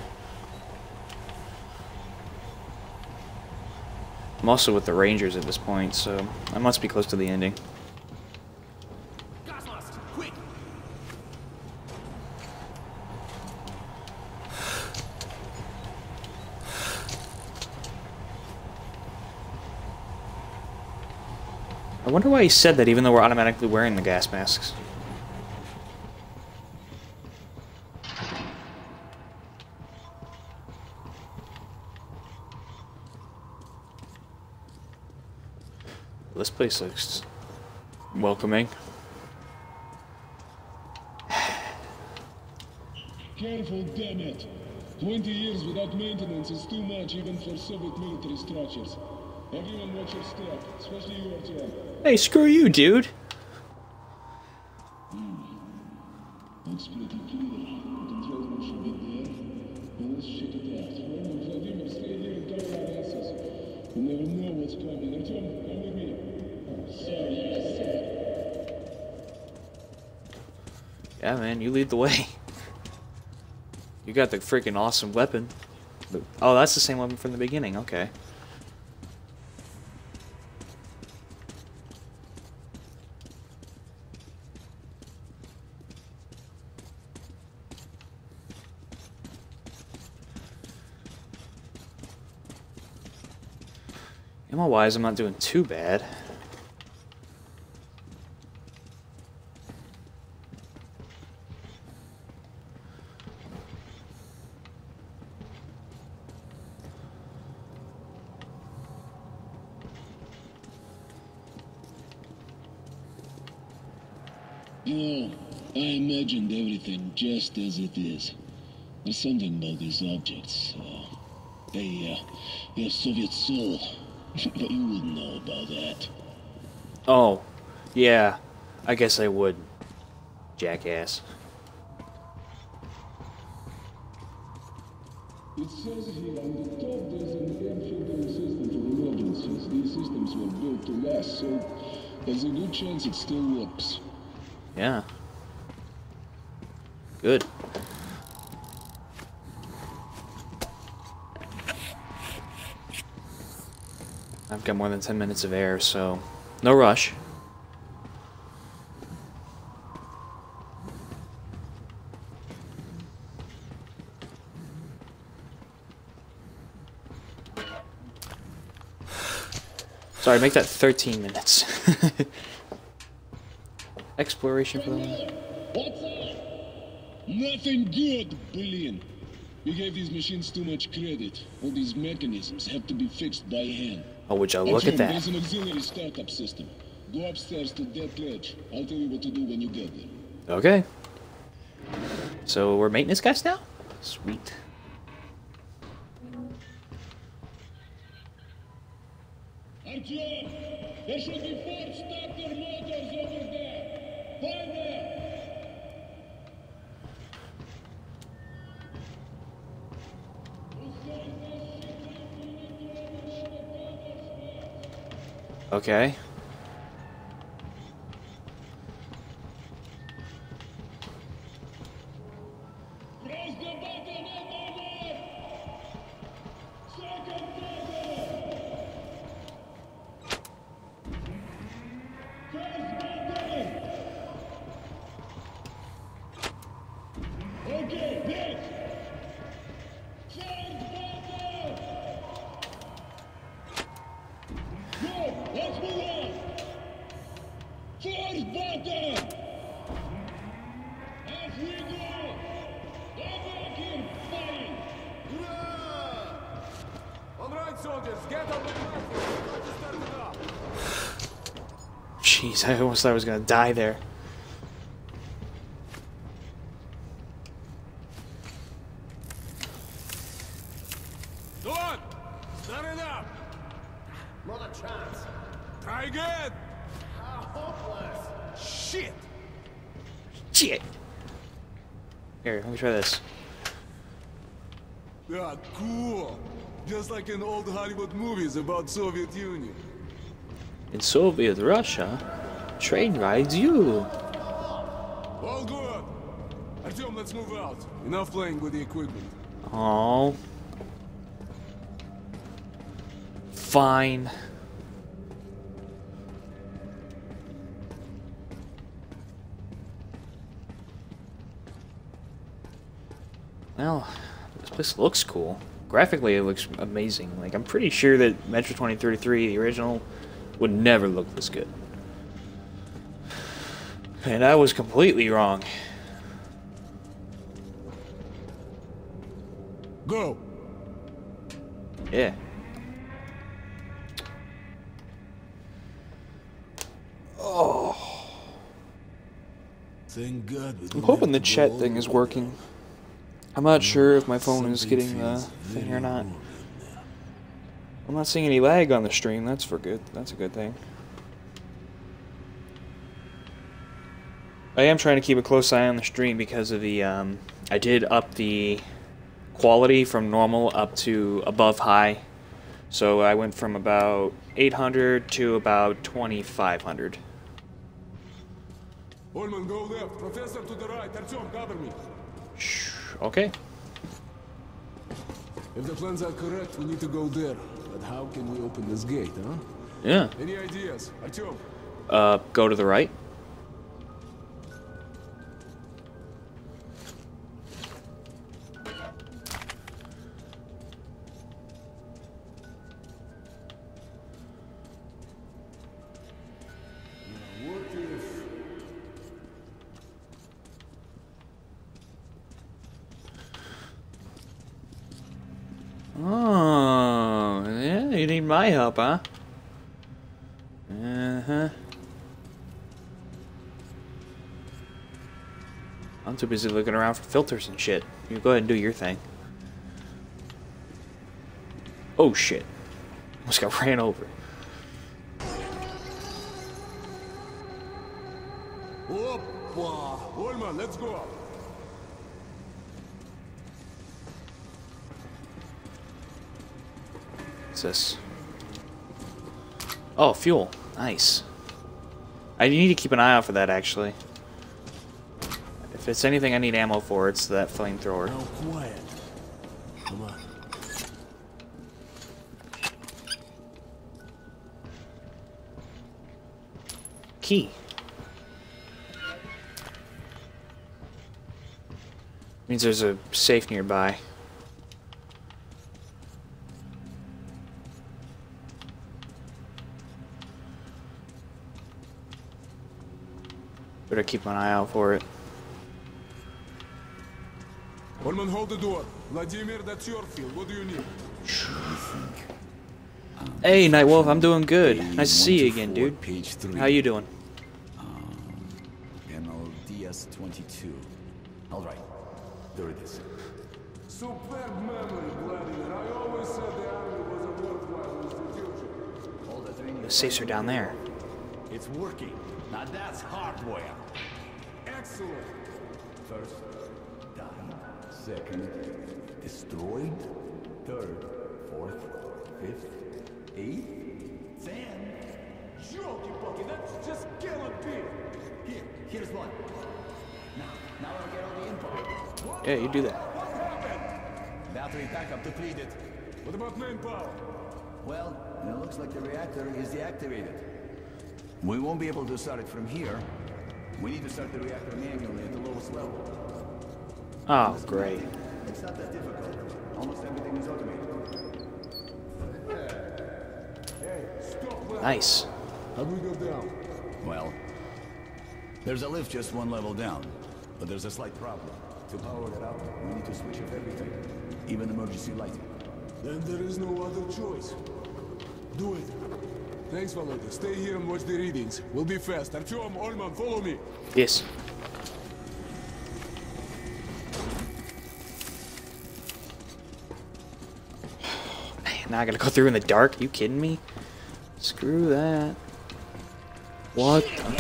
I'm also with the Rangers at this point, so I must be close to the ending. Gas mask, quick! I wonder why he said that even though we're automatically wearing the gas masks. This place looks welcoming. Careful, damn it. 20 years without maintenance is too much even for Soviet military structures. Everyone watch your step, especially you, Artyom. Hey, screw you, dude! Looks pretty clear. The control room should be there. Well, let's check it out. Roman, Vladimir, stay here and cover our asses. You never know what's coming. Artyom, come with me. Sir, yes, sir. Yeah, man, you lead the way. You got the freaking awesome weapon. Oh, that's the same weapon from the beginning, okay. Ammo-wise, I'm not doing too bad. You know, I imagined everything just as it is. There's something about these objects. They have Soviet soul. But you wouldn't know about that. Oh, yeah. I guess I would. Jackass. It says here on the top there's an air filtering system for emergencies. These systems were built to last, so there's a good chance it still works. Yeah. Good. I've got more than 10 minutes of air, so no rush. Sorry, make that 13 minutes. Exploration for the moment. What's up? Nothing good, Billion. We gave these machines too much credit. All these mechanisms have to be fixed by hand. Oh, would you look at that? There's an auxiliary startup system. Go upstairs to that ledge. I'll tell you what to do when you get there. Okay. So we're maintenance guys now? Sweet. Artyom! There should be 4 starter motors over there! Find them! Okay. Press the button and no more! Second button! First button! Okay, next! Third button! Good, let's move on! Fourth button! Off we go! Go back in, fine! All right, soldiers, get on the platform. Try to start it up. Jeez, I almost thought I was gonna die there. Go on! Start it up! Not a chance. Try again! Hopeless. Shit! Shit! Here, let me try this. Yeah, cool. Just like in old Hollywood movies about Soviet Union. In Soviet Russia, train rides you. All good. Artyom, let's move out. Enough playing with the equipment. Oh. Fine. Well, this place looks cool. Graphically, it looks amazing. Like, I'm pretty sure that Metro 2033, the original, would never look this good. And I was completely wrong. Go. Yeah. Oh. Thank God we I'm don't hoping the have to chat go thing all is the way working. down. I'm not sure if my phone is Something getting the feels thing very or not. warm in there. I'm not seeing any lag on the stream. That's for good. That's a good thing. I am trying to keep a close eye on the stream because of the I did up the quality from normal up to above high. So I went from about 800 to about 2500. Ullman, go left. Professor to the right. Artyom, cover me. Okay. If the plans are correct, we need to go there. But how can we open this gate, huh? Yeah. Any ideas? Artyom? Go to the right. What if... Oh, yeah, you need my help, huh? Uh-huh. I'm too busy looking around for filters and shit. You go ahead and do your thing. Oh shit. Almost got ran over. Oppa! Ullman, let's go! What's this? Oh, fuel. Nice. I need to keep an eye out for that, actually. If it's anything I need ammo for, it's that flamethrower. Now quiet. Come on. Key. Means there's a safe nearby. Better keep an eye out for it. Ullman, hold the door. Vladimir, that's your field. What do you need? Hey, Nightwolf, I'm doing good. Nice to see you again, dude. Page 3. How you doing? Panel DS22. All right, there it is. Superb memory, Vladimir. I always said the army was a worthwhile institution. All the training. The safes are down there. It's working. Now that's hardware. Excellent. First, died. Second, destroyed. Third, fourth, fifth, eighth, 10. Jolky-pokey, that's just killing people. Here's one. Now I'll get all the info. Yeah, you do that. What happened? Battery backup depleted. What about main power? Well, it looks like the reactor is deactivated. We won't be able to start it from here. We need to start the reactor manually at the lowest level. Oh, great. It's not that difficult. Almost everything is automated. Hey, stop that. Nice. How do we go down? Well, there's a lift just one level down, but there's a slight problem. To power it up, we need to switch off everything, even emergency lighting. Then there is no other choice. Do it. Thanks, Valeta. Stay here and watch the readings. We'll be fast. Artyom, Ullman, follow me. Yes. Man, now I gotta go through in the dark? Are you kidding me? Screw that. What the?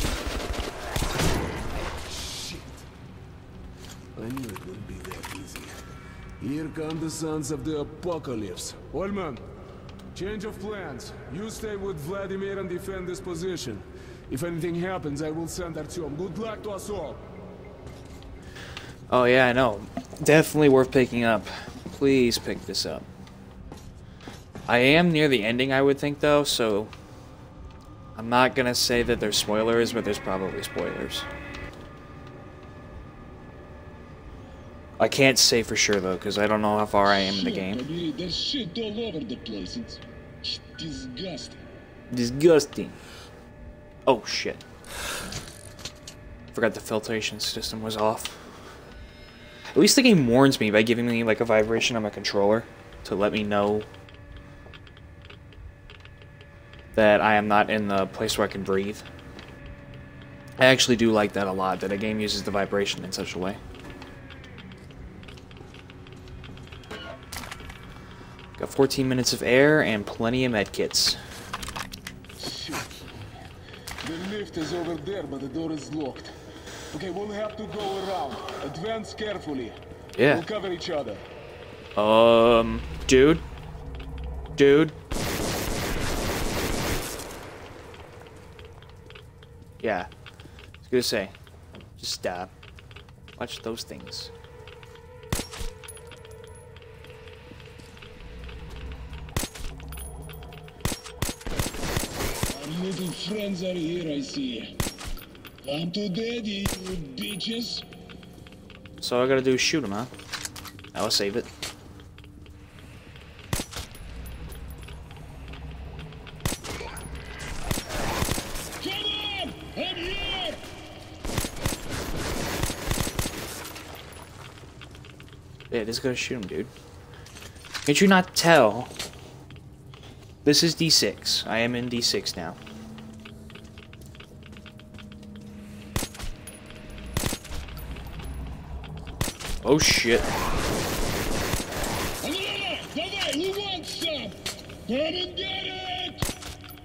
Shit. I knew it wouldn't be that easy. Here come the sons of the apocalypse. Olman, change of plans. You stay with Vladimir and defend this position. If anything happens, I will send Artyom. Good luck to us all. Oh yeah, I know. Definitely worth picking up. Please pick this up. I am near the ending, I would think, though, so I'm not gonna say that there's spoilers, but there's probably spoilers. I can't say for sure, though, because I don't know how far I am in the game. I mean, there's shit all over the place. It's disgusting. Disgusting. Oh, shit. Forgot the filtration system was off. At least the game warns me by giving me, like, a vibration on my controller to let me know that I am not in the place where I can breathe. I actually do like that a lot, that a game uses the vibration in such a way. Got 14 minutes of air and plenty of medkits. Shit. The lift is over there, but the door is locked. Okay, we'll have to go around. Advance carefully. Yeah. We'll cover each other. Dude. Dude. Yeah. I was gonna say, just, watch those things. Our little friends are here, I see. Come to daddy, you bitches. So all I gotta do is shoot him, huh? I'll save it. Come on! I'm here! Yeah, just gotta shoot him, dude. Can't you not tell? This is D6. I am in D6 now. Oh shit. Давай, who wants some? Come and get it!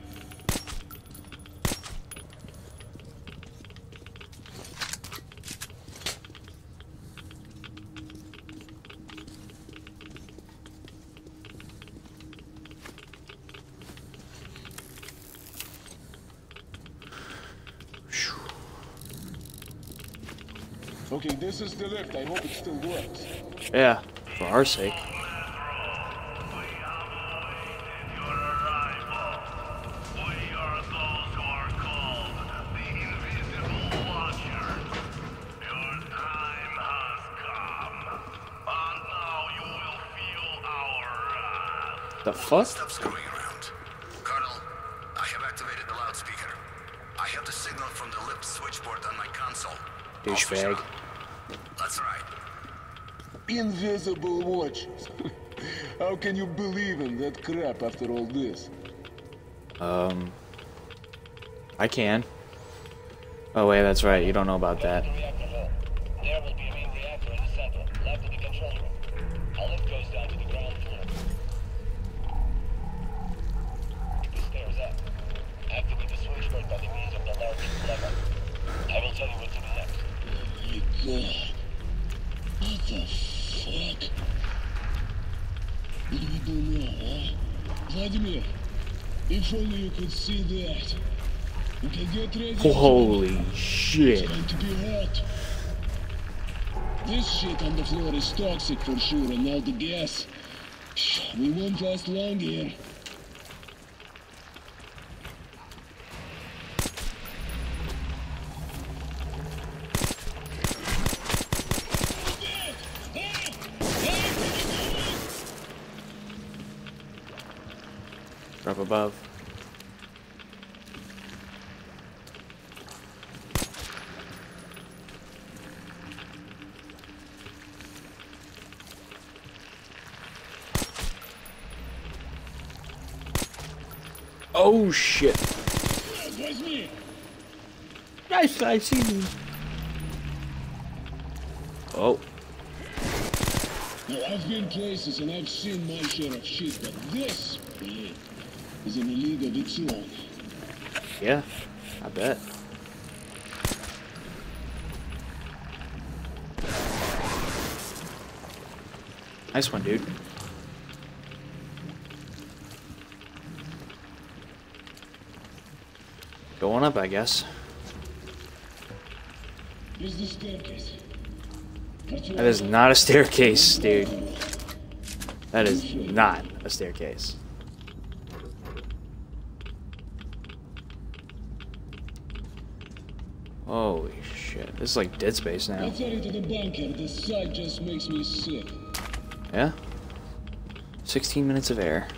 Okay, this is the lift. I hope it still works. Yeah, for our sake. The fuck? Stop screwing around. Colonel, I have activated the loudspeaker. I have the signal from the lift switchboard on my console. Douchebag. That's right. Invisible watches. How can you believe in that crap after all this? I can. Oh wait, that's right. You don't know about that. There will be a main reactor in the center, left of the control room. A lift goes down to the ground floor. The stairs up. Activate the switchboard by the means of the large lever. I will tell you what to do next. Oh my god. What the fuck? What do we do now, huh? Vladimir, if only you could see that. Okay, get ready. Holy shit. It's going to be hot. This shit on the floor is toxic for sure, and now the gas. We won't last long here. Up above. Oh shit. Where's me? Nice, I see you. Oh. Now, I've been places and I've seen my share of shit, but this is in a league of its own. Yeah, I bet. Nice one, dude. Going up, I guess. Here's the staircase. That is not a staircase, dude. That is not a staircase. Holy shit. This is like Dead Space now. Let's head to the bunker. This site just makes me sick. Yeah? 16 minutes of air.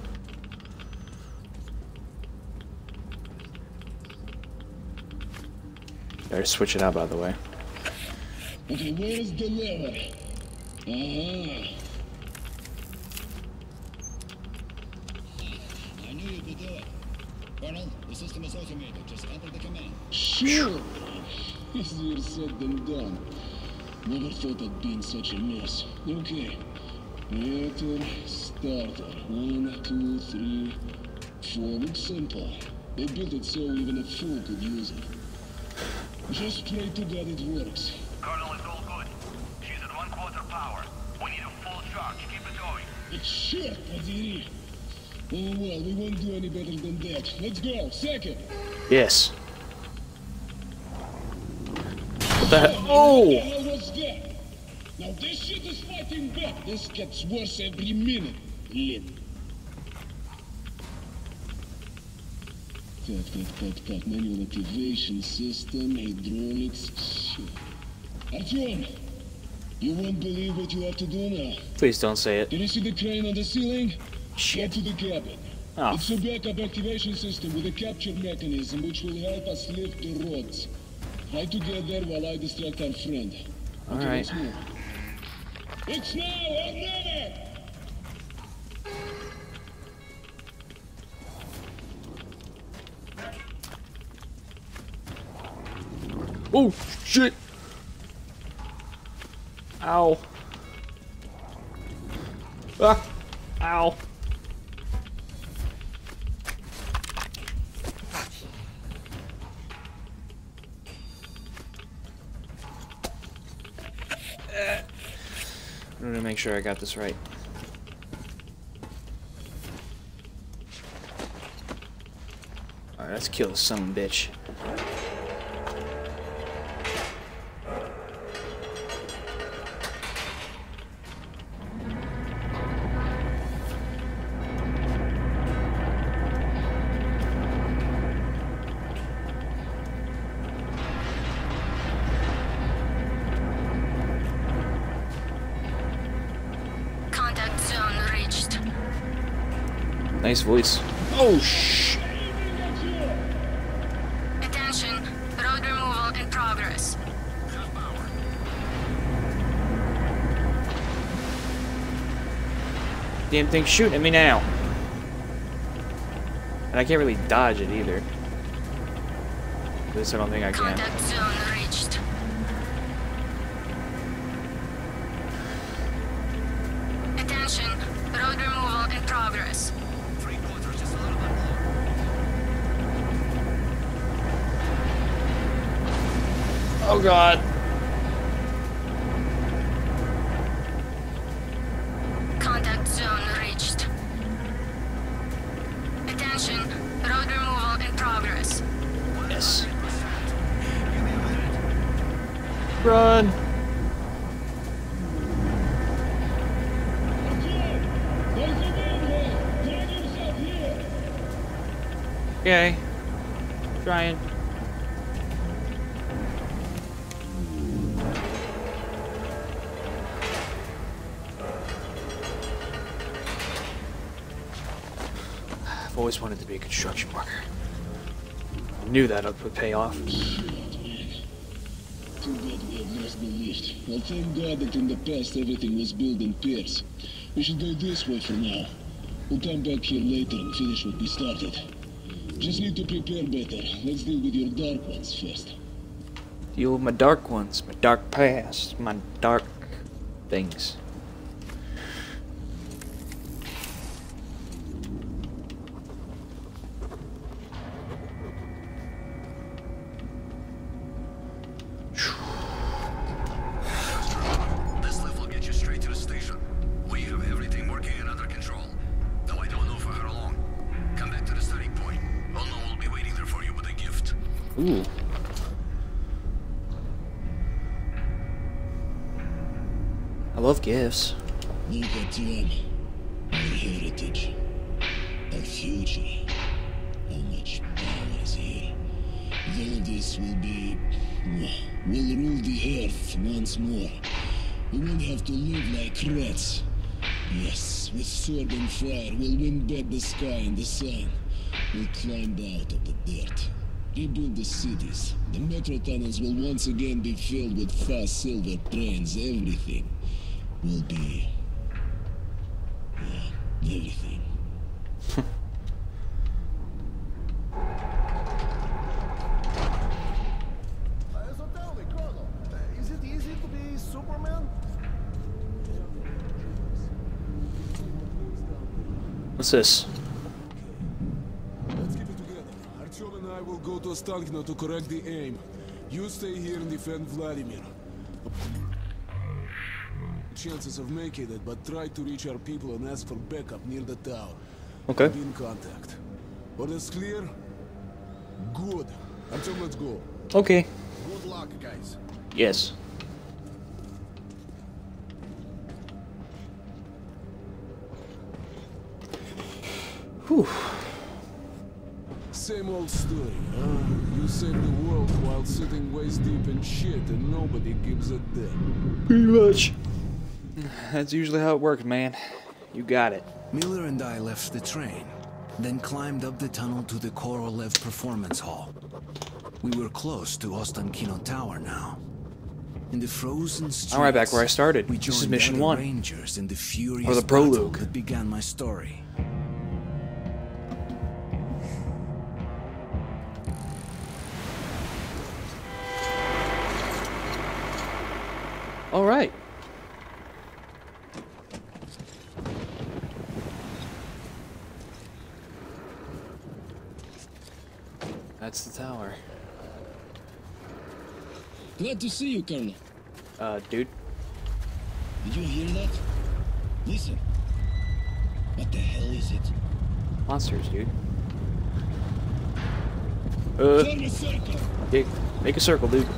Better switch it out, by the way. Okay, where's the lever? Uh-huh. I knew you could do it. Colonel, the system is automated. Just enter the command. Sure. Easier said than done. Never thought I'd be in such a mess. Okay. Reactor starter. 1, 2, 3, 4. Looks simple. They built it so even a fool could use it. Just pray to God it works. Colonel, it's all good. She's at 1/4 power. We need a full charge. Keep it going. It's shit, Padiri. Oh well, we won't do any better than that. Let's go. Second. Yes. What the hell? Oh! What the hell was that? Now this shit is fighting back. This gets worse every minute. Lin. Cut. Manual activation system, hydraulics. Shit. Artyom, you won't believe what you have to do now. Please don't say it. Can you see the crane on the ceiling? Shit. Go to the cabin. Oh. It's a backup activation system with a capture mechanism which will help us lift the rods. Try to get there while I distract our friend. All Okay, right. let's move. It's now or never! Oh, shit! Ow. Ah! Ow. I'm gonna make sure I got this right. Alright, let's kill this son of a bitch. Contact zone reached. Nice voice. Oh, shh. Attention, road removal in progress. Damn thing's shooting at me now. And I can't really dodge it either. This I don't think I can. Contact zone reached. Attention, road removal in progress. 3/4, just a little bit more. Oh god. Contact zone reached. Attention, road removal in progress. Yes. Run. There's a manhole! Find yourself here! Okay. Trying. I've always wanted to be a construction worker. I knew that would pay off. Shit, man. Too bad we have lost the lift. Well, thank God that in the past everything was built in pairs. We should go this way for now. We'll come back here later and finish what we started. Just need to prepare better. Let's deal with your dark ones first. Deal with my dark ones, my dark past, my dark things. This lift will get you straight to the station. We Ooh. I love gifts. Look at them. Our heritage. Our future. How much power is here. Though this will be... will rule the earth once more. We won't have to live like rats. Yes, with sword and fire, we'll win back the sky and the sun. We'll climb out of the dirt. Rebuild the cities. The metro tunnels will once again be filled with fast silver trains. Everything will be... everything. So tell me, Colonel, is it easy to be Superman? What's this? Let's keep it together. Artyom and I will go to Ostankino to correct the aim. You stay here and defend Vladimir. Chances of making it, but try to reach our people and ask for backup near the tower. Okay. Be in contact. Orders clear? Good. Artyom, let's go. Okay. Good luck, guys. Yes. Whew. Same old story, huh? You saved the world while sitting waist deep in shit and nobody gives a damn. Pretty much. That's usually how it works, man. You got it. Miller and I left the train, then climbed up the tunnel to the Korolev Performance Hall. We were close to Ostankino Tower now. In the frozen streets, I'm right back where I started. We This is joined mission other 1. Rangers in the furious Or the battle prologue. that began my story. All right. That's the tower. Glad to see you, Colonel. Dude. Did you hear that? Listen. What the hell is it? Monsters, dude. Form a circle. Make a circle, dude.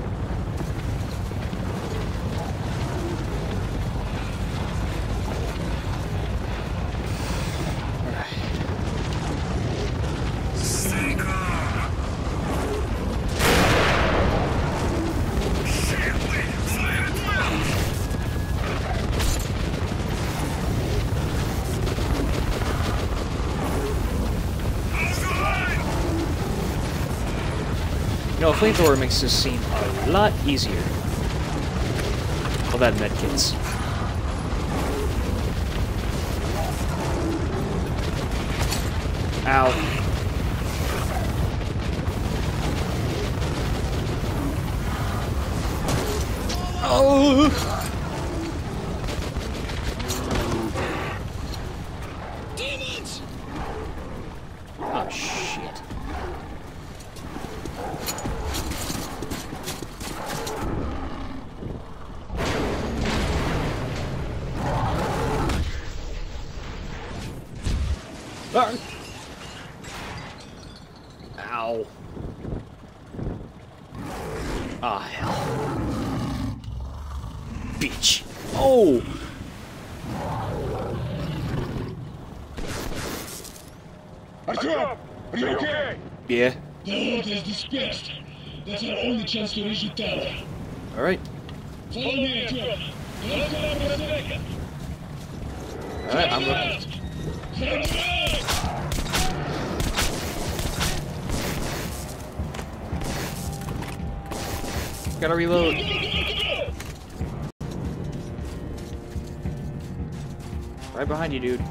You know, a flamethrower makes this seem a lot easier. All that medkits. Ow. Oh! Demons! Oh, shit. Ah. Ow. Ah, hell. Bitch. Oh! Artyom! Are you okay? Yeah. The horde is dispersed. That's our only chance to reach the tower. Alright. Follow me, Artyom. Don't come out for a second. Alright, I'm looking. Gotta reload. Right behind you, dude.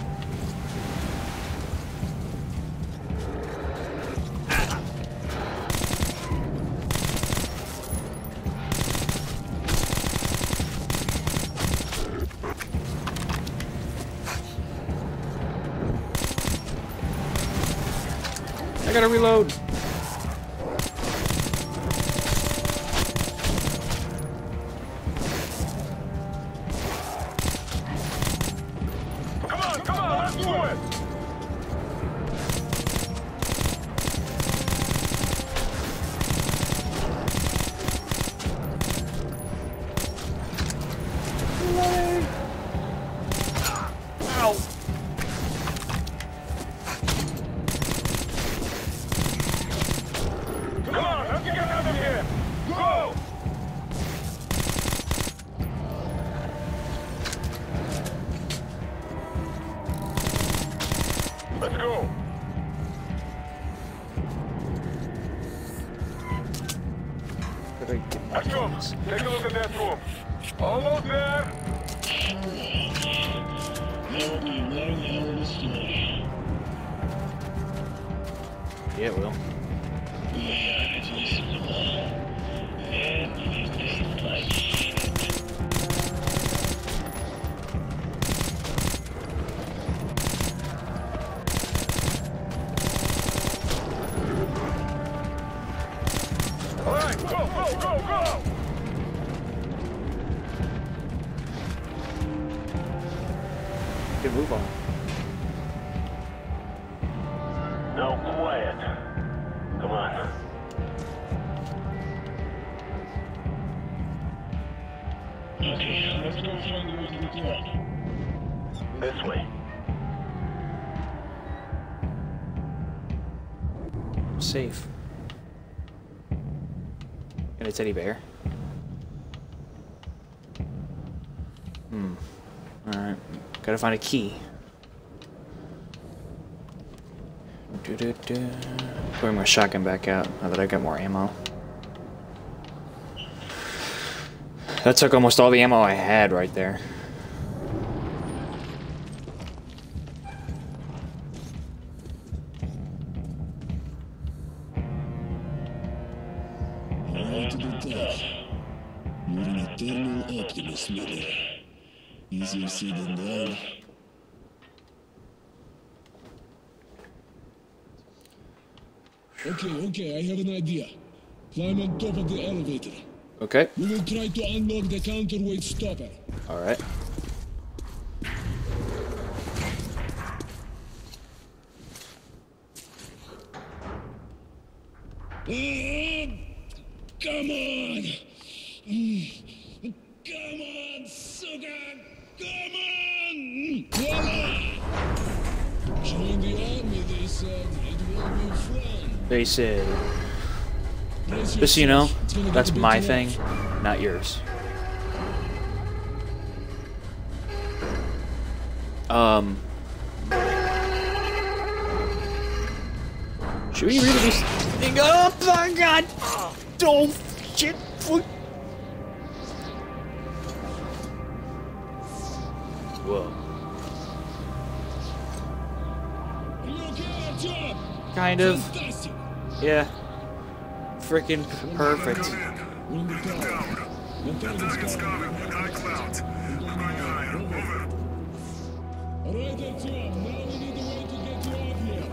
I gotta reload. Come on, let's do it! Artyom, take a look at that room. Almost there. Yeah, it will. Alright, go, go, go, go! Good move on. Now quiet. Come on. Okay, let's go find the way to the cloud. This way. Safe. And a teddy bear. Alright. Gotta find a key. Putting my shotgun back out now that I got more ammo. That took almost all the ammo I had right there. Alright to the top. You're an eternal optimist, Miller. Easier said than done. Okay, I have an idea. Climb on top of the elevator. Okay. We will try to unlock the counterweight stopper. Alright. Come on! Come on, sugar! Come on! Voila! Join the army, they said. It will be fun. They said, just so you know, that's my thing, not yours. Should we really be standing up? Oh god! Oh shit! Whoa. Kind of. Yeah. Freaking perfect. Target's coming with high clouds. We're going higher. Over. Alright, Artyom, now we need a way to get you off here.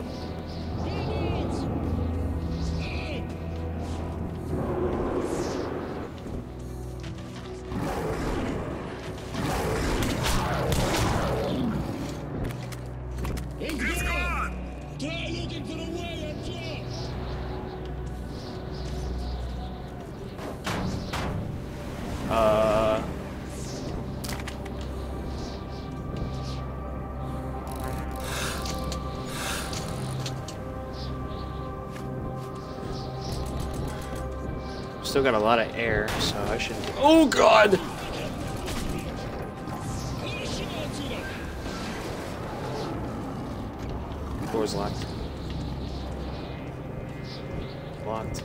He's gone! Try looking for a way, Artyom! Still got a lot of air, so I should. Oh god! Door's locked. Locked.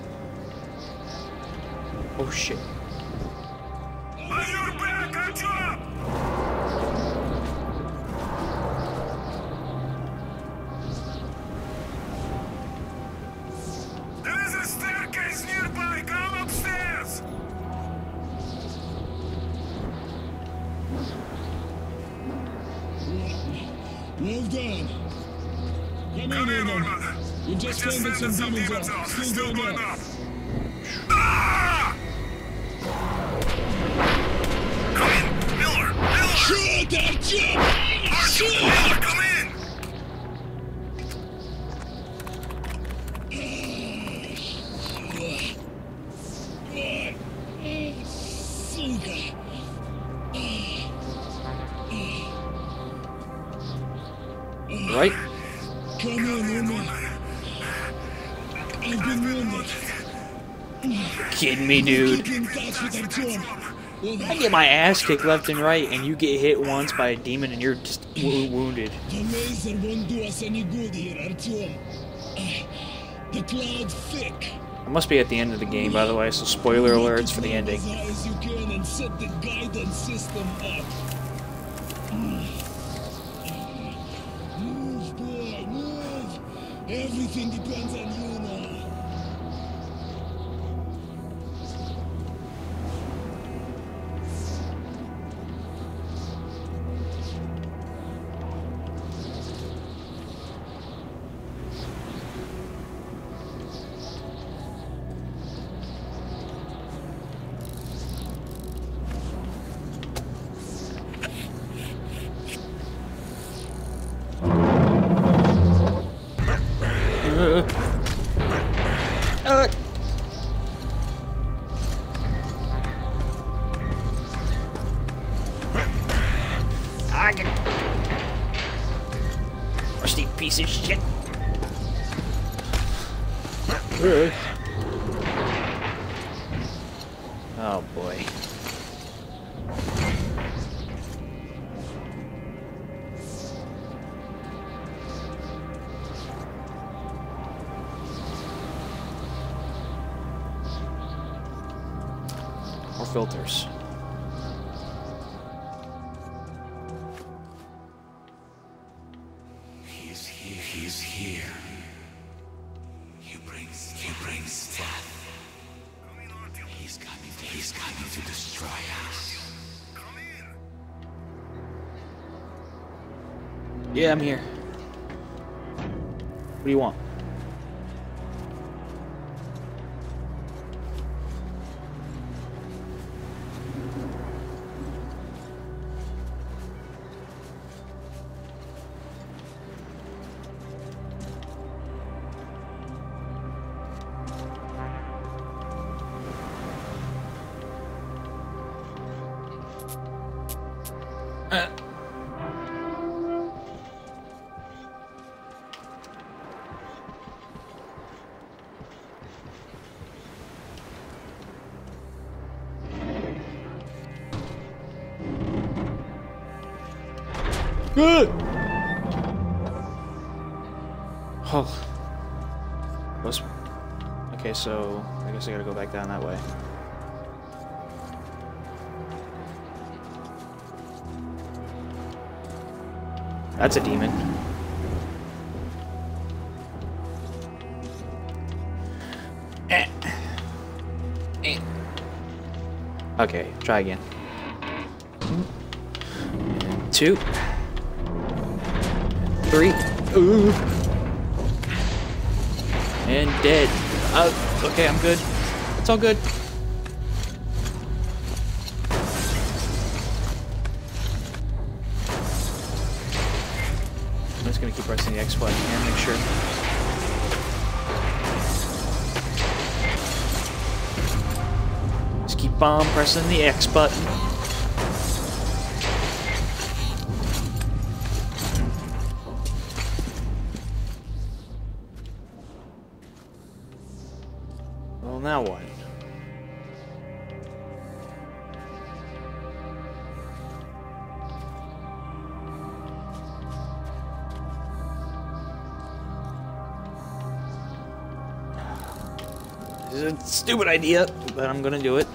Oh shit. On your back, Artyom! There is a staircase nearby. Come upstairs. Well done. Come in, Norman. You just fended some demons off. Still going up. Ah! Come in, Miller! Miller! Shoot, Artyom! Shoot! Miller, come in! Сука! Right? Come in, Norman. I've been wounded. Kidding me, dude. Keep in touch with Artyom. I get my ass kicked left and right, and you get hit once by a demon and you're just wounded. The laser won't do us any good here, Artyom. The cloud thick. It must be at the end of the game, by the way, so spoiler alerts for the ending. As high as you can and set the guidance system up. Move, boy, move. Everything depends on you now. Rusty piece of shit. Oh boy. More filters. He's here. He's here. He brings death. He's coming to destroy us. Yeah, I'm here. What do you want? Oh. Okay, so I guess I gotta go back down that way. That's a demon. Okay, try again. 2, 3. Ooh. And dead. Okay, I'm good. It's all good. I'm just gonna keep pressing the X button and make sure. Just keep on pressing the X button. Well, now what? This is a stupid idea, but I'm gonna do it.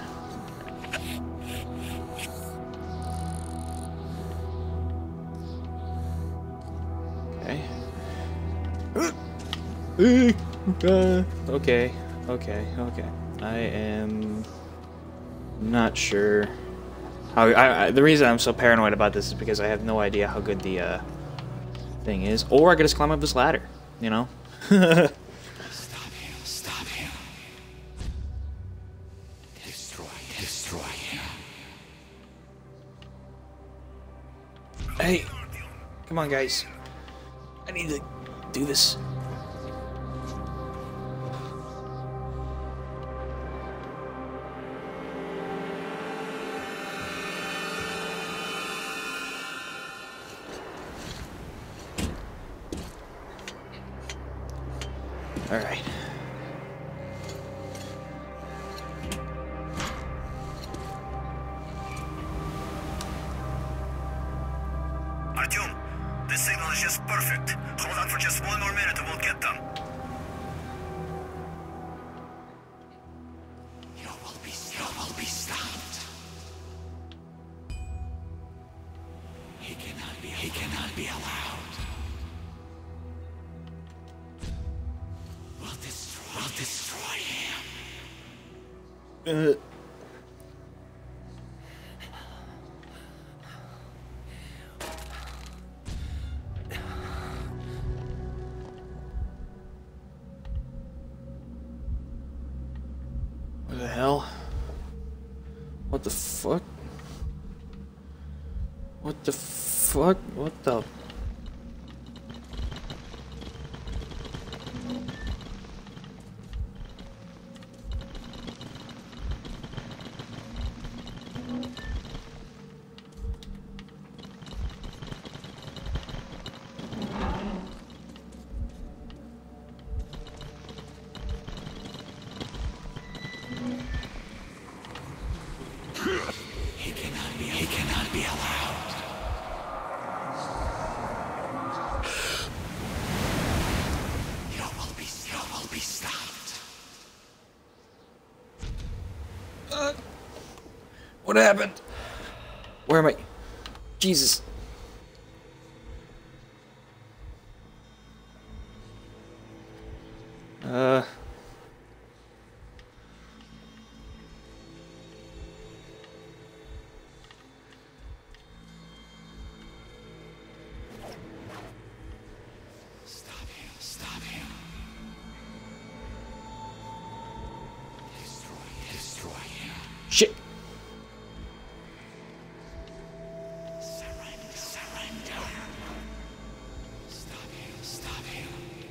Okay. Okay. I am not sure how. The reason I'm so paranoid about this is because I have no idea how good the thing is, or I could just climb up this ladder, you know. Stop him. Destroy him. Hey, come on, guys. I need to do this. All right. Artyom, this signal is just perfect. Hold on for just one more minute and we'll get them. He cannot be allowed. We'll destroy him. What the hell? What the fuck? What the fuck? What the? He cannot be allowed. You will be stopped. What happened? Where am I? Jesus. Stop him. Destroy him. Shit. Surrender. Stop him.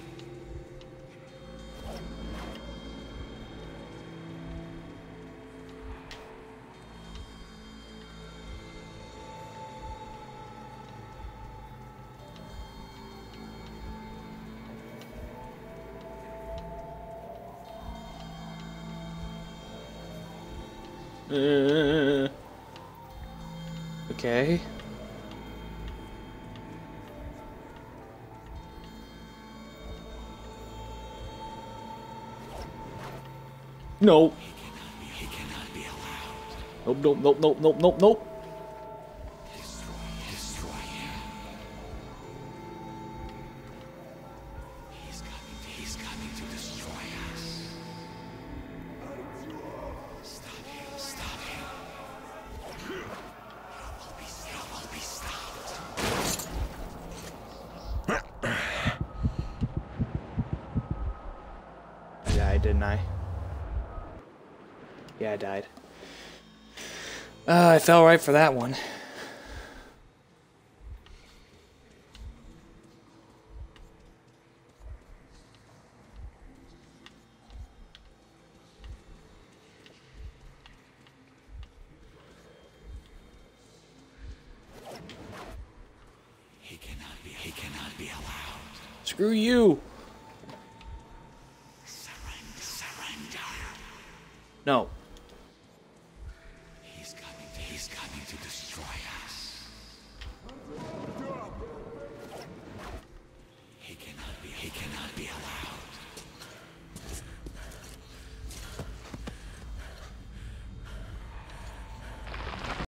Okay. No. He cannot be allowed. Nope. Destroy him. He's coming to destroy us. Stop him. You will be stopped. I died, didn't I? Yeah, I died. I fell right for that one. He cannot be allowed. Screw you. Surrender. No. He's coming to destroy us. He cannot be allowed.